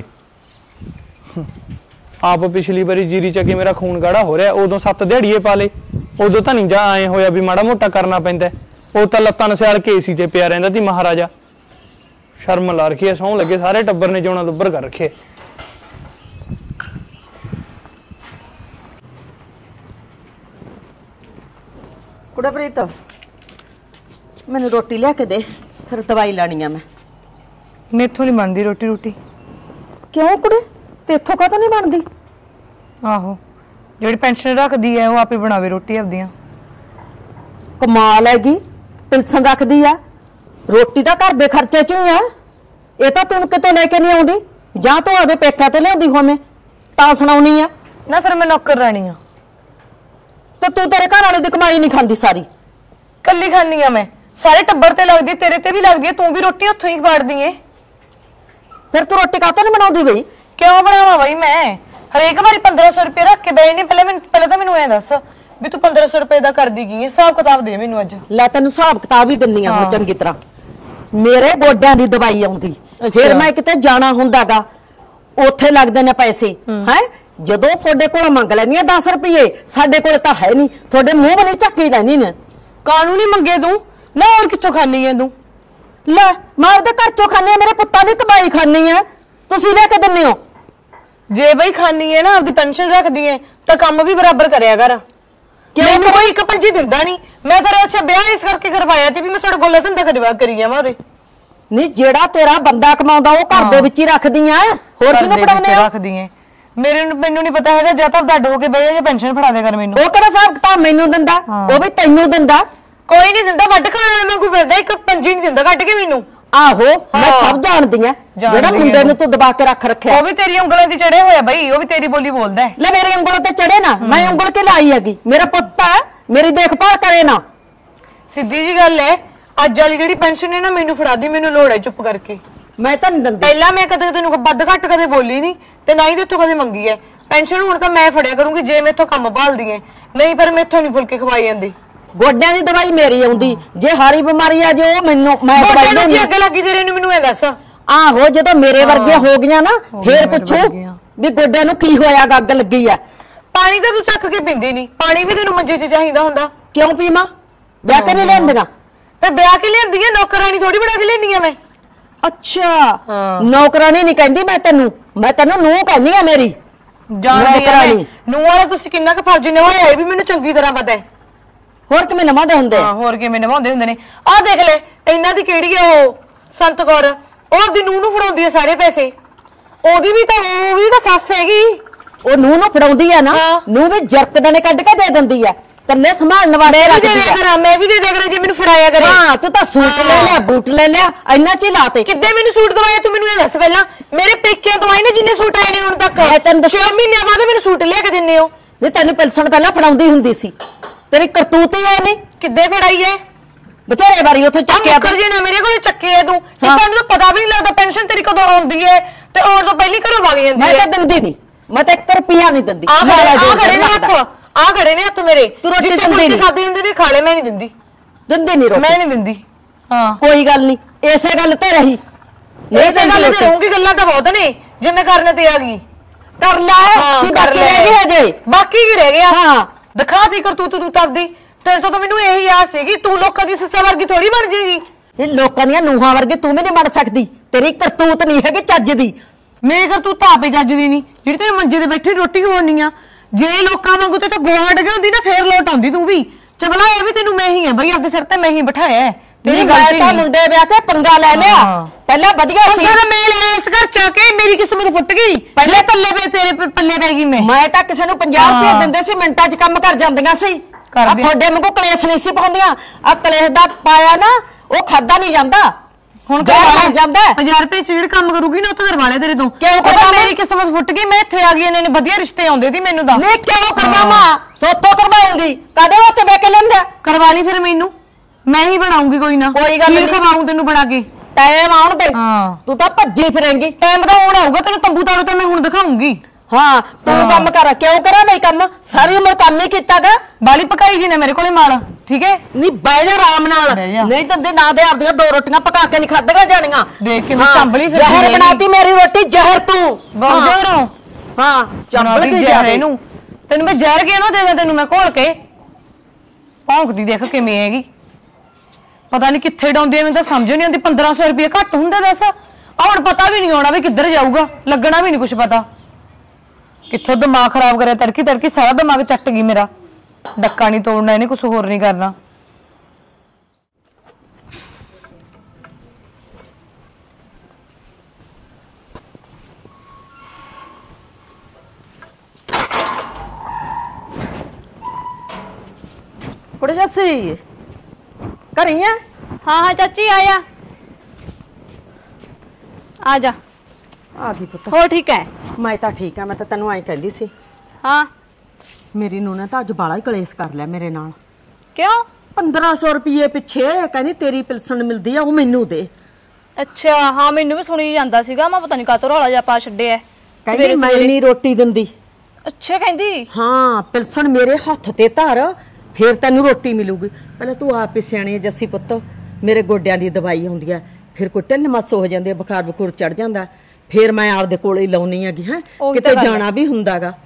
ਆਪ ਪਿਛਲੀ ਵਾਰੀ ਜੀਰੀ ਚ ਕੇ ਮੇਰਾ ਖੂਨ ਗਾੜਾ ਹੋ ਰਿਹਾ ਉਦੋਂ ਸੱਤ ਦਿਹਾੜੀਏ ਪਾ ਲੇ ਉਦੋਂ ਤਾਂ ਨਹੀਂ ਜਾ ਆਏ ਹੋਇਆ ਵੀ ਮਾੜਾ ਮੋਟਾ ਕਰਨਾ ਪੈਂਦਾ ਉਹ ਤਾਂ ਲੱਤਾਂ ਨਸਿਆਲ ਕੇ ਏਸੀ ਤੇ ਪਿਆ ਰਹਿੰਦਾ ਸੀ ਮਹਾਰਾਜਾ। ਸ਼ਰਮ ਲਾ ਰੱਖੀ ਐ ਸਹੁੰ ਲੱਗੇ ਸਾਰੇ ਟੱਬਰ ਨੇ ਜਿਉਣਾ ਦੁੱਬਰ ਕਰ ਰੱਖੇ। ਕੁੜਾ ਪ੍ਰੀਤ ਮੈਨੂੰ ਰੋਟੀ ਲਿਆ ਕੇ ਦੇ ਫਿਰ ਦਵਾਈ ਲੈਣੀ ਆ ਮੈਂ। ਮੈਥੋਂ ਨਹੀਂ ਬਣਦੀ ਰੋਟੀ ਰੋਟੀ। ਕਿਉਂ ਕੁੜੇ ਤੇਥੋਂ ਕਾਹਤੋਂ ਨਹੀਂ ਬਣਦੀ। ਆਹੋ ਜਿਹੜੀ ਪੈਨਸ਼ਨ ਰੱਖਦੀ ਐ ਉਹ ਆਪੇ ਬਣਾਵੇ ਰੋਟੀ ਆਪਦੀਆਂ। ਕਮਾਲ ਹੈਗੀ ਪੈਨਸ਼ਨ ਰੱਖਦੀ ਆ ਰੋਟੀ ਤਾਂ ਘਰ ਦੇ ਖਰਚੇ ਚ ਹੀ ਆ ਇਹ ਤਾਂ ਤੂੰ ਕਿਤੋਂ ਲੈ ਕੇ ਨਹੀਂ ਆਉਂਦੀ ਜਾਂ ਤੂੰ ਆਪਦੇ ਪੇਕਿਆਂ ਤੇ ਲਿਆਉਂਦੀ ਹੋਵੇਂ ਤਾਂ ਸੁਣਾਉਣੀ ਆ ਨਾ ਫਿਰ ਮੈਂ ਨੌਕਰ ਰਹਿਣੀ ਆ ਤੇ ਤੂੰ ਤੇਰੇ ਘਰ ਵਾਲੇ ਦੀ ਕਮਾਈ ਨਹੀਂ ਖਾਂਦੀ ਸਾਰੀ ਕੱਲੀ ਖਾਨੀ ਆ ਮੈਂ ਸਾਰੇ ਟੱਬਰ ਤੇ ਲੱਗਦੀ ਤੇਰੇ ਤੇ ਵੀ ਲੱਗਦੀ ਤੂੰ ਵੀ ਰੋਟੀ ਉੱਥੋਂ ਹੀ ਫਾੜਦੀ ਏ ਫਿਰ ਤੂੰ ਰੋਟੀ ਕਾਹਤੋਂ ਨਹੀਂ ਬਣਾਉਂਦੀ ਬਈ। ਕਿਉਂ ਬਣਾਵਾਂ ਬਈ ਮੈਂ ਹਰੇਕ ਵਾਰੀ ਪੰਦਰਾਂ ਸੌ ਰੁਪਏ ਰੱਖ ਕੇ ਬੈ ਨਹੀਂ ਪਹਿਲੇ ਮੈਨੂੰ ਪਹਿਲੇ ਤਾਂ ਮੈਨੂੰ ਐ ਦੱਸ ਵੀ ਤੂੰ ਪੰਦਰਾਂ ਸੌ ਰੁਪਏ ਦਾ ਕਰਦੀ ਗਈ ਏ ਹਿਸਾਬ ਕਿਤਾਬ ਦੇ ਮੈਨੂੰ ਅੱਜ। ਲੈ ਤੈਨੂੰ ਹਿਸਾਬ ਕਿਤਾਬ ਹੀ ਦਿੰਨੀ ਆ ਮੈਂ ਚੰਗੀ ਤਰ੍ਹਾਂ ਮੇਰੇ ਗੋਡਿਆਂ ਦੀ ਦਵਾਈ ਆਉਂਦੀ ਫਿਰ ਮੈਂ ਕਿਤੇ ਜਾਣਾ ਹੁੰਦਾਗਾ ਉੱਥੇ ਲੱਗਦੇ ਨੇ ਪੈਸੇ ਹੈ ਜਦੋਂ ਤੁਹਾਡੇ ਕੋਲ ਮੰਗ ਲੈਣੀ ਆ ਦਸ ਰੁਪਏ ਸਾਡੇ ਕੋਲ ਤਾਂ ਹੈ ਨਹੀਂ ਤੁਹਾਡੇ ਮੂੰਹ ਬਣੀ ਝੱਕੀ ਰਹਿਣੀ ਨੇ। ਕਾਨੂੰਨੀ ਮੰਗੇ ਤੂੰ ਨਾ ਹੋਰ ਕਿੱਥੋਂ ਖਾਨੀ ਐ ਤੂੰ ਲੈ ਮੈਂ ਉਹਦੇ ਘਰ ਚੋਂ ਖਾਣੀ ਆ, ਮੇਰੇ ਪੁੱਤਾਂ ਦੀ ਕਮਾਈ ਖਾਣੀ ਆ, ਤੁਸੀਂ ਲੈ ਕੇ ਦਿੰਦੇ ਹੋ। ਜੇ ਬਈ ਖਾਣੀ ਹੈ ਨਾ ਆਪਦੀ ਪੈਨਸ਼ਨ ਰੱਖਦੀ ਹੈ ਤਾਂ ਕੰਮ ਵੀ ਬਰਾਬਰ ਕਰਿਆ ਕਰ। ਮੈਨੂੰ ਕੋਈ ਇੱਕ ਪੰਜੀ ਦਿੰਦਾ ਨਹੀਂ, ਮੈਂ ਫਿਰ ਅੱਛਾ ਵਿਆਹ ਇਸ ਕਰਕੇ ਕਰਵਾਇਆ ਤੇ ਵੀ ਮੈਂ ਤੁਹਾਡੇ ਗੋਲਾ ਧੰਦਾ ਕਢਵਾ ਕਰੀ ਜਾਵਾਂ ਉਰੇ। ਨਹੀਂ ਜਿਹੜਾ ਤੇਰਾ ਬੰਦਾ ਕਮਾਉਂਦਾ ਉਹ ਘਰ ਦੇ ਵਿੱਚ ਹੀ ਰੱਖਦੀਆਂ, ਹੋਰ ਕਿਹਨੂੰ ਫੜਾਉਂਦੇ ਆ? ਰੱਖਦੀਆਂ ਮੇਰੇ ਮੈਨੂੰ ਨਹੀਂ ਪਤਾ ਹੈਗਾ, ਜਾਂ ਤਾਂ ਡੱਡ ਹੋ ਕੇ ਬਹਿ ਜਾ ਜਾਂ ਪੈਨਸ਼ਨ ਫੜਾ ਦੇ ਕਰ ਮੈਨੂੰ। ਉਹ ਕਿਹੜਾ ਹਿਸਾਬ ਕਿਤਾਬ ਮੈਨੂੰ ਦਿੰਦਾ, ਉਹ ਵੀ ਤੈਨੂੰ ਦਿੰਦਾ। ਕੋਈ ਨਹੀਂ ਦਿੰਦਾ, ਵੱਢ ਖਾਣਾ ਮੈਂ ਕੋਈ ਫਿਰਦਾ, ਇੱਕ ਪੰਜੀ ਨਹੀਂ ਦਿੰਦਾ ਕੱਢ ਕੇ ਮੈਨੂੰ। ਆਹੋ ਮੈਂ ਸਭ ਜਾਣਦੀ ਆ, ਜਿਹੜਾ ਮੁੰਡੇ ਨੂੰ ਤੂੰ ਦਬਾ ਕੇ ਰੱਖ ਰੱਖਿਆ ਉਹ ਵੀ ਤੇਰੀ ਉਂਗਲਾਂ ਤੇ ਚੜੇ ਹੋਇਆ ਬਈ, ਉਹ ਵੀ ਤੇਰੀ ਬੋਲੀ ਬੋਲਦਾ ਹੈ। ਲੈ ਮੇਰੀ ਉਂਗਲਾਂ ਤੇ ਚੜੇ ਨਾ, ਮੈਂ ਉਂਗਲ ਕੇ ਲਾਈ ਹੈਗੀ, ਮੇਰਾ ਪੁੱਤ ਹੈ, ਮੇਰੀ ਦੇਖਭਾਲ ਕਰੇ ਨਾ। ਸਿੱਧੀ ਜੀ ਗੱਲ ਹੈ, ਅੱਜ ਵਾਲੀ ਜਿਹੜੀ ਪੈਨਸ਼ਨ ਹੈ ਨਾ ਮੈਨੂੰ ਫੜਾ ਦੀ, ਮੈਨੂੰ ਲੋੜ ਹੈ ਚੁੱਪ ਕਰਕੇ। ਮੈਂ ਤਾਂ ਨਹੀਂ ਦਿੰਦੀ, ਪਹਿਲਾਂ ਮੈਂ ਕਦੇ ਤੈਨੂੰ ਵੱਧ ਘੱਟ ਕਦੇ ਬੋਲੀ ਨਹੀਂ ਤੇ ਨਾ ਹੀ ਤੇਥੋਂ ਕਦੇ ਮੰਗੀ ਹੈ ਪੈਨਸ਼ਨ। ਹੁਣ ਤਾਂ ਮੈਂ ਫੜਿਆ ਕਰੂੰਗੀ ਜੇ ਮੈਥੋਂ ਕੰਮ ਭਾਲਦੀ ਹੈ, ਨਹੀਂ ਪਰ ਮੈਥੋਂ ਨਹੀਂ ਫੁਲਕੇ ਖਵਾਈ ਜਾਂਦੀ। ਗੋਡਿਆਂ ਦੀ ਦਵਾਈ ਮੇਰੀ ਆਉਂਦੀ, ਜੇ ਹਾਰੀ ਬਿਮਾਰੀ ਆ ਜੇ ਉਹ ਮੈਨੂੰ ਮੈਂ ਦਵਾਈ ਨਹੀਂ। ਕੀ ਅੱਗ ਲੱਗੀ ਤੇਰੇ ਨੂੰ ਮੈਨੂੰ ਇਹ ਦੱਸ। ਆਹੋ ਜਦੋਂ ਮੇਰੇ ਵਰਗੀਆਂ ਹੋ ਗਈਆਂ ਨਾ ਫੇਰ ਪੁੱਛੋ ਵੀ ਗੋਡਿਆਂ ਨੂੰ ਕੀ ਹੋਇਆ, ਅੱਗ ਲੱਗੀ ਆ। ਪਾਣੀ ਤਾਂ ਤੂੰ ਚੱਕ ਕੇ ਪੀਂਦੀ ਨਹੀਂ, ਪਾਣੀ ਵੀ ਤੈਨੂੰ ਮੰਜੇ 'ਚ ਚਾਹੀਦਾ ਹੁੰਦਾ। ਕਿਉਂ ਪੀਵਾਂ? ਵਿਆਹ ਕੇ ਨਹੀਂ ਲੈਂਦੀਆਂ ਫਿਰ ਵਿਆਹ ਕੇ ਲਿਆਂਦੀ ਹੈ, ਨੌਕਰਾਨੀ ਥੋੜੀ ਬਣਾ ਕੇ ਲੈਣੀ ਆ ਮੈਂ। ਅੱਛਾ ਨੌਕਰਾਨੀ ਨਹੀਂ ਕਹਿੰਦੀ ਮੈਂ ਤੈਨੂੰ, ਮੈਂ ਤੈਨੂੰ ਨੂੰਹ ਕਹਿੰਦੀ ਆ ਮੇਰੀ। ਜਾਣਦੀ ਆ ਨੂੰਹ ਵਾਲਾ ਤੁਸੀਂ ਕਿੰਨਾ ਕੁ ਫਰਜ਼ ਨਿਭਾਇਆ ਇਹ ਵੀ ਮੈਨੂੰ ਚੰਗੀ ਤਰ੍ਹਾਂ ਪਤਾ ਹੈ। ਹੋਰ ਕਿਵੇਂ ਨਿਭਾਉਂਦੇ ਹੁੰਦੇ? ਹਾਂ ਹੋਰ ਕਿਵੇਂ ਨਿਭਾਉਂਦੇ ਹੁੰਦੇ ਨੇ। ਆਹ ਦੇਖ ਲੈ ਇਹਨਾਂ ਦੀ ਕਿਹੜੀ ਆ ਉਹ ਸੰਤ ਕੌਰ, ਉਹ ਆਪਦੀ ਨੂੰਹ ਨੂੰ ਫੜਾਉਂਦੀ ਆ ਸਾਰੇ ਪੈਸੇ। ਉਹਦੀ ਵੀ ਤਾਂ ਉਹ ਵੀ ਤਾਂ ਸੱਸ ਹੈਗੀ, ਉਹ ਨੂੰਹ ਨੂੰ ਫੜਾਉਂਦੀ ਆ ਨਾ, ਨੂੰਹ ਵੀ ਜਰਕਦਾਂ ਨੇ ਕੱਢ ਕੇ ਦੇ ਦਿੰਦੀ ਆ, ਕੱਲੇ ਸੰਭਾਲਣ ਵਾਸਤੇ ਰੱਖਦੀ ਆ। ਮੈਂ ਵੀ ਦੇ ਦਿਆ ਕਰਾਂ ਜੇ ਮੈਨੂੰ ਫੜਾਇਆ ਕਰੇ। ਹਾਂ ਤੂੰ ਤਾਂ ਸੂਟ ਲੈ ਲਿਆ, ਬੂਟ ਲੈ ਲਿਆ, ਇੰਨਾ ਚ ਹੀ ਲਾਤੇ। ਕਿੱਦੇ ਮੈਨੂੰ ਸੂਟ ਦਵਾਇਆ ਤੂੰ ਮੈਨੂੰ ਇਹ ਦੱਸ ਪਹਿਲਾਂ। ਮੇਰੇ ਪੇਕਿਆਂ ਤੋਂ ਆਏ ਨੇ ਜਿੰਨੇ ਸੂਟ ਆਏ ਨੇ ਹੁਣ ਤੱਕ, ਛੇ ਮਹੀਨਿਆਂ ਬਾਅਦ ਮੈਨੂੰ ਸੂਟ ਲਿਆ ਕੇ ਦਿੰਦੇ ਹੋ। ਨਹੀਂ ਤੈਨੂੰ ਪੈਨਸ਼ਨ ਪਹਿਲਾਂ ਫੜਾਉਂਦੀ ਹੁੰਦੀ ਸੀ, ਤੇਰੀ ਕਰਤੂਤ ਹੀ ਐ ਨਹੀਂ। ਕਿੱਦੇ ਫੜਾਈ ਐ? ਬਥੇਰੇ ਵਾਰੀ ਉੱਥੇ ਚੱਕਿਆ ਕਰ ਜੇ ਨਾ ਮੇਰੇ ਕੋਲ ਚੱਕਿਆ ਤੂੰ, ਤੁਹਾਨੂੰ ਤਾਂ ਪਤਾ ਵੀ ਨਹੀਂ ਲੱਗਦਾ ਪੈਨਸ਼ਨ ਤੇਰੀ ਕਦੋਂ ਆਉਂਦੀ ਐ ਤੇ ਆਉਣ ਤੋਂ ਪਹਿਲੀ ਘਰੋਂ ਵਗ ਜਾਂਦੀ ਐ। ਮੈਂ ਤਾਂ ਦਿੰਦੀ ਨਹੀਂ, ਮੈਂ ਤਾਂ ਇੱਕ ਰੁਪਿਆ ਨਹੀਂ ਦਿੰਦੀ। ਆ ਖੜੇ ਨੇ ਹੱਥ, ਆ ਖੜੇ ਨੇ ਹੱਥ ਮੇਰੇ। ਤੂੰ ਰੋਟੀ ਦਿੰਦੀ ਨਹੀਂ, ਖਾਦੇ ਹੁੰਦੇ ਨੇ ਖਾ ਲੈ, ਮੈਂ ਨਹੀਂ ਦਿੰਦੀ। ਦਿੰਦੀ ਨਹੀਂ ਰੋਟੀ, ਮੈਂ ਨਹੀਂ ਦਿੰਦੀ। ਹਾਂ ਕੋਈ ਗੱਲ ਨਹੀਂ, ਇਸੇ ਗੱਲ ਤੇ ਰਹੀ। ਇਸੇ ਗੱਲ ਤੇ ਰਹੂੰਗੀ, ਗੱਲਾਂ ਤਾਂ ਬਹੁਤ ਨੇ ਜੇ ਮੈਂ ਕਰਨ ਤੇ ਆ ਗਈ। ਕਰ ਲੈ, ਕੀ ਬਾਕੀ ਰਹਿ ਗਿਆ ਹਜੇ? ਬਾਕੀ ਕੀ ਰਹਿ ਗਿਆ? ਹਾਂ ਦਿਖਾ ਦੀ ਕਰਤੂਤ ਤੂੰ ਤੱਕਦੀ। ਤੇਰੇ ਤੋਂ ਤਾਂ ਮੈਨੂੰ ਇਹੀ ਆਸ ਸੀਗੀ ਤੂੰ ਲੋਕਾਂ ਦੀ ਸੱਸਾ ਵਰਗੀ ਥੋੜੀ ਬਣ ਜਾਏਗੀ। ਇਹ ਲੋਕਾਂ ਦੀਆਂ ਨੂੰਹਾਂ ਵਰਗੀ ਤੂੰ ਵੀ ਨਹੀਂ ਬਣ ਸਕਦੀ, ਤੇਰੀ ਕਰਤੂਤ ਨਹੀਂ ਹੈਗੀ ਚੱਜ ਦੀ। ਮੇਰੀ ਕਰਤੂਤ ਤਾਂ ਆਪੇ ਚੱਜ ਦੀ ਨਹੀਂ, ਜਿਹੜੀ ਤੇਰੇ ਮੰਜੇ ਤੇ ਬੈਠੀ ਰੋਟੀ ਖਵਾਉਣੀ ਆ। ਜੇ ਲੋਕਾਂ ਵਾਂਗੂ ਤੇ ਤਾਂ ਗੋਹਾ ਡਗੇ ਹੁੰਦੀ ਨਾ ਫੇਰ ਲੋਟ ਆਉਂਦੀ ਤੂੰ ਵੀ। ਚਬਲਾ ਇਹ ਵੀ ਤੈਨੂੰ ਮੈਂ ਹੀ ਆ ਬਈ, ਆਪਦੇ ਸਿਰ ਤੇ ਮੈਂ ਹੀ ਬਿਠਾਇਆ। ਤੇਰੀ ਗੱਲ ਤਾਂ ਮੁੰਡੇ ਵਿਆਹ ਕੇ ਪੰਗਾ ਲੈ ਲਿਆ, ਪਹਿਲਾਂ ਵਧੀਆ ਸੀ। ਪੰਗਾ ਮੈਂ ਲੈ ਇਸ ਘਰ ਚ ਆ ਕੇ ਮੇਰੀ ਕਿਸਮਤ ਫੁੱਟ ਗਈ। ਪਹਿਲੇ ਪੱਲੇ ਪੇ ਤੇਰੇ ਪੱਲੇ ਪੈ ਗਈ ਮੈਂ। ਮੈਂ ਤਾਂ ਕਿਸੇ ਨੂੰ ਪੰਜਾਹ ਰੁਪਏ ਦਿੰਦੇ ਸੀ, ਮਿੰਟਾਂ 'ਚ ਕੰਮ ਕਰ ਜਾਂਦੀਆਂ ਸੀ। ਆ ਤੁਹਾਡੇ ਵਾਂਗੂ ਕਲੇਸ਼ ਨਹੀਂ ਸੀ ਪਾਉਂਦੀਆਂ। ਆ ਕਲੇਸ਼ ਦਾ ਪਾਇਆ ਨਾ ਉਹ ਖਾਦਾ ਨਹੀਂ ਜਾਂਦਾ, ਹੁਣ ਕਰ ਜਾਂਦਾ। ਪੰਜਾਹ ਰੁਪਏ ਚ ਜਿਹੜਾ ਕੰਮ ਕਰੂਗੀ ਨਾ ਉੱਥੇ ਕਰਵਾ ਲੈ ਤੇਰੇ ਤੋਂ। ਕਿਉਂ ਕਰਵਾ? ਮੇਰੀ ਕਿਸਮਤ ਫੁੱਟ ਗਈ, ਮੈਂ ਇੱਥੇ ਆ ਗਈ, ਇਹਨਾਂ ਨੇ ਵਧੀਆ ਰਿਸ਼ਤੇ ਆਉਂਦੇ ਸੀ ਮੈਨੂੰ ਤਾਂ। ਨਹੀਂ ਕਿਉਂ ਕਰਵਾਵਾਂ, ਸੋਤੋਂ ਕਰਵਾਉਂਗੀ। ਕਾਦੇ ਵਾਸਤੇ ਬੈ ਕੇ ਲੈਂਦਾ? ਕਰਵਾ ਲਈ ਫਿਰ ਮੈਨੂੰ, ਮੈਂ ਹੀ ਬਣਾਉਂਗੀ ਕੋਈ ਨਾ। ਕੋਈ ਗੱਲ ਨਹੀਂ, ਖਵਾਉਂ ਤੈਨੂੰ ਬਣਾ ਕੇ। ਟਾਈਮ ਆਉਣ ਦੇ, ਹਾਂ ਤੂੰ ਤਾਂ ਭੱਜੀ ਫਿਰੇਂਗੀ। ਟਾਈਮ ਤਾਂ ਹੁਣ ਆਊਗਾ, ਤੈਨੂੰ ਤੰਬੂ ਤਾਰੂ ਤਾਂ ਮੈਂ ਹੁਣ ਦਿਖਾਉਂਗੀ। ਹਾਂ ਤੂੰ ਕੰਮ ਕਰ। ਕਿਉਂ ਕਰਾਂ ਮੈਂ ਕੰਮ? ਸਾਰੀ ਉਮਰ ਕੰਮ ਹੀ ਕੀਤਾਗਾ। ਬਾਲੀ ਪਕਾਈ ਜੀ ਨੇ ਮੇਰੇ ਕੋਲੇ ਮਾਲ, ਠੀਕ ਹੈ? ਨਹੀਂ ਬਹਿ ਜਾ ਆਰਾਮ ਨਾਲ, ਨਹੀਂ ਤਾਂ ਨਾ ਦੇ ਆਪਦੀਆਂ ਦੋ ਰੋਟੀਆਂ ਪਕਾ ਕੇ ਨਹੀਂ ਖਾਧੀਆਂ ਜਾਣੀਆਂ। ਦੇਖ ਕੇ ਮੈਂ ਚੰਬਲੀ ਫਿਰ ਜ਼ਹਿਰ ਬਣਾਤੀ ਮੇਰੀ ਰੋਟੀ, ਜ਼ਹਿਰ ਤੂੰ ਜ਼ਹਿਰੋਂ। ਹਾਂ ਚੰਬਲ ਕੇ ਜ਼ਹਿਰ ਇਹਨੂੰ, ਤੈਨੂੰ ਮੈਂ ਜ਼ਹਿਰ ਕੇ ਨਾ ਦੇ ਦਾਂ ਤੈਨੂੰ ਮੈਂ ਘੋਲ ਕੇ। ਭੌਂਕਦੀ ਦੇਖ ਕਿਵੇਂ ਹੈਗੀ, ਪਤਾ ਨਹੀਂ ਕਿੱਥੇ ਡਾਉਂਦੀ ਐ, ਮੈਨੂੰ ਤਾਂ ਸਮਝ ਨਹੀਂ ਆਉਂਦੀ। ਪੰਦਰਾਂ ਸੌ ਰੁਪਏ ਘੱਟ ਹੁੰਦਾ ਦੱਸ। ਆ ਹੁਣ ਪਤਾ ਵੀ ਨਹੀਂ ਆਉਣਾ ਵੀ ਕਿੱਧਰ ਜਾਊਗਾ, ਲੱਗਣਾ ਵੀ ਨਹੀਂ ਕੁਛ ਪਤਾ। ਕਿੱਥੋਂ ਦਿਮਾਗ ਖਰਾਬ ਕਰਿਆ, ਤੜਕੀ ਤੜਕੀ ਸਾਰਾ ਦਿਮਾਗ ਚੱਟ ਗਈ ਮੇਰਾ। ਡੱਕਾ ਨਹੀਂ ਤੋੜਨਾ ਇਹਨੇ, ਕੁਛ ਹੋਰ ਨਹੀਂ ਕਰਨਾ। ਕੁੜੇ ਜੱਸੀ ਘਰੀ ਆ? ਹਾਂ ਹਾਂ ਚਾਚੀ ਆਇਆ, ਆ ਜਾ। ਆ ਗਈ ਪੁੱਤ। ਹੋ ਠੀਕ ਹੈ? ਮੈਂ ਤਾਂ ਠੀਕ ਆ, ਮੈਂ ਤਾਂ ਤੈਨੂੰ ਐਂ ਕਹਿੰਦੀ ਸੀ। ਹਾਂ ਮੇਰੀ ਨੂੰਹ ਨੇ ਤਾਂ ਅੱਜ ਬਾਲਾ ਹੀ ਕਲੇਸ਼ ਕਰ ਲਿਆ ਮੇਰੇ ਨਾਲ। ਕਿਉਂ? ਪੰਦਰਾਂ ਸੌ ਰੁਪਏ ਪਿੱਛੇ ਕਹਿੰਦੀ ਤੇਰੀ ਪਿਲਸਣ ਮਿਲਦੀ ਆ ਉਹ ਮੈਨੂੰ ਦੇ। ਅੱਛਾ ਹਾਂ ਮੈਨੂੰ ਵੀ ਸੁਣੀ ਜਾਂਦਾ ਸੀਗਾ, ਮੈਂ ਪਤਾ ਨਹੀਂ ਕਾਤੋਂ ਰੌਲਾ ਜਿਹਾ ਪਾ ਛੱਡਿਆ। ਕਹਿੰਦੀ ਮੈਂ ਨਹੀਂ ਰੋਟੀ ਦਿੰਦੀ। ਅੱਛਾ ਕਹਿੰਦੀ? ਹਾਂ ਪਿਲਸਣ ਮੇਰੇ ਹੱਥ ਤੇ ਧਰ ਫੇਰ ਤੈਨੂੰ ਰੋਟੀ ਮਿਲੂਗੀ। ਪਹਿਲਾਂ ਤੂੰ ਆਪ ਹੀ ਸਿਆਣੀ ਜੱਸੀ ਪੁੱਤ, ਮੇਰੇ ਗੋਡਿਆਂ ਦੀ ਦਵਾਈ ਆਉਂਦੀ ਆ, ਫਿਰ ਕੋਈ ਢਿੱਲ ਮੱਸ ਹੋ ਜਾਂਦੀ ਆ, ਬੁਖਾਰ ਬਖੂਰ ਚੜ ਜਾਂਦਾ, ਫਿਰ ਮੈਂ ਆਪਦੇ ਕੋਲੇ ਹੀ ਲਾਉਣੀ ਹੈਗੀ। ਹੈ ਕਿਤੇ ਜਾਣਾ ਵੀ ਹੁੰਦਾਗਾ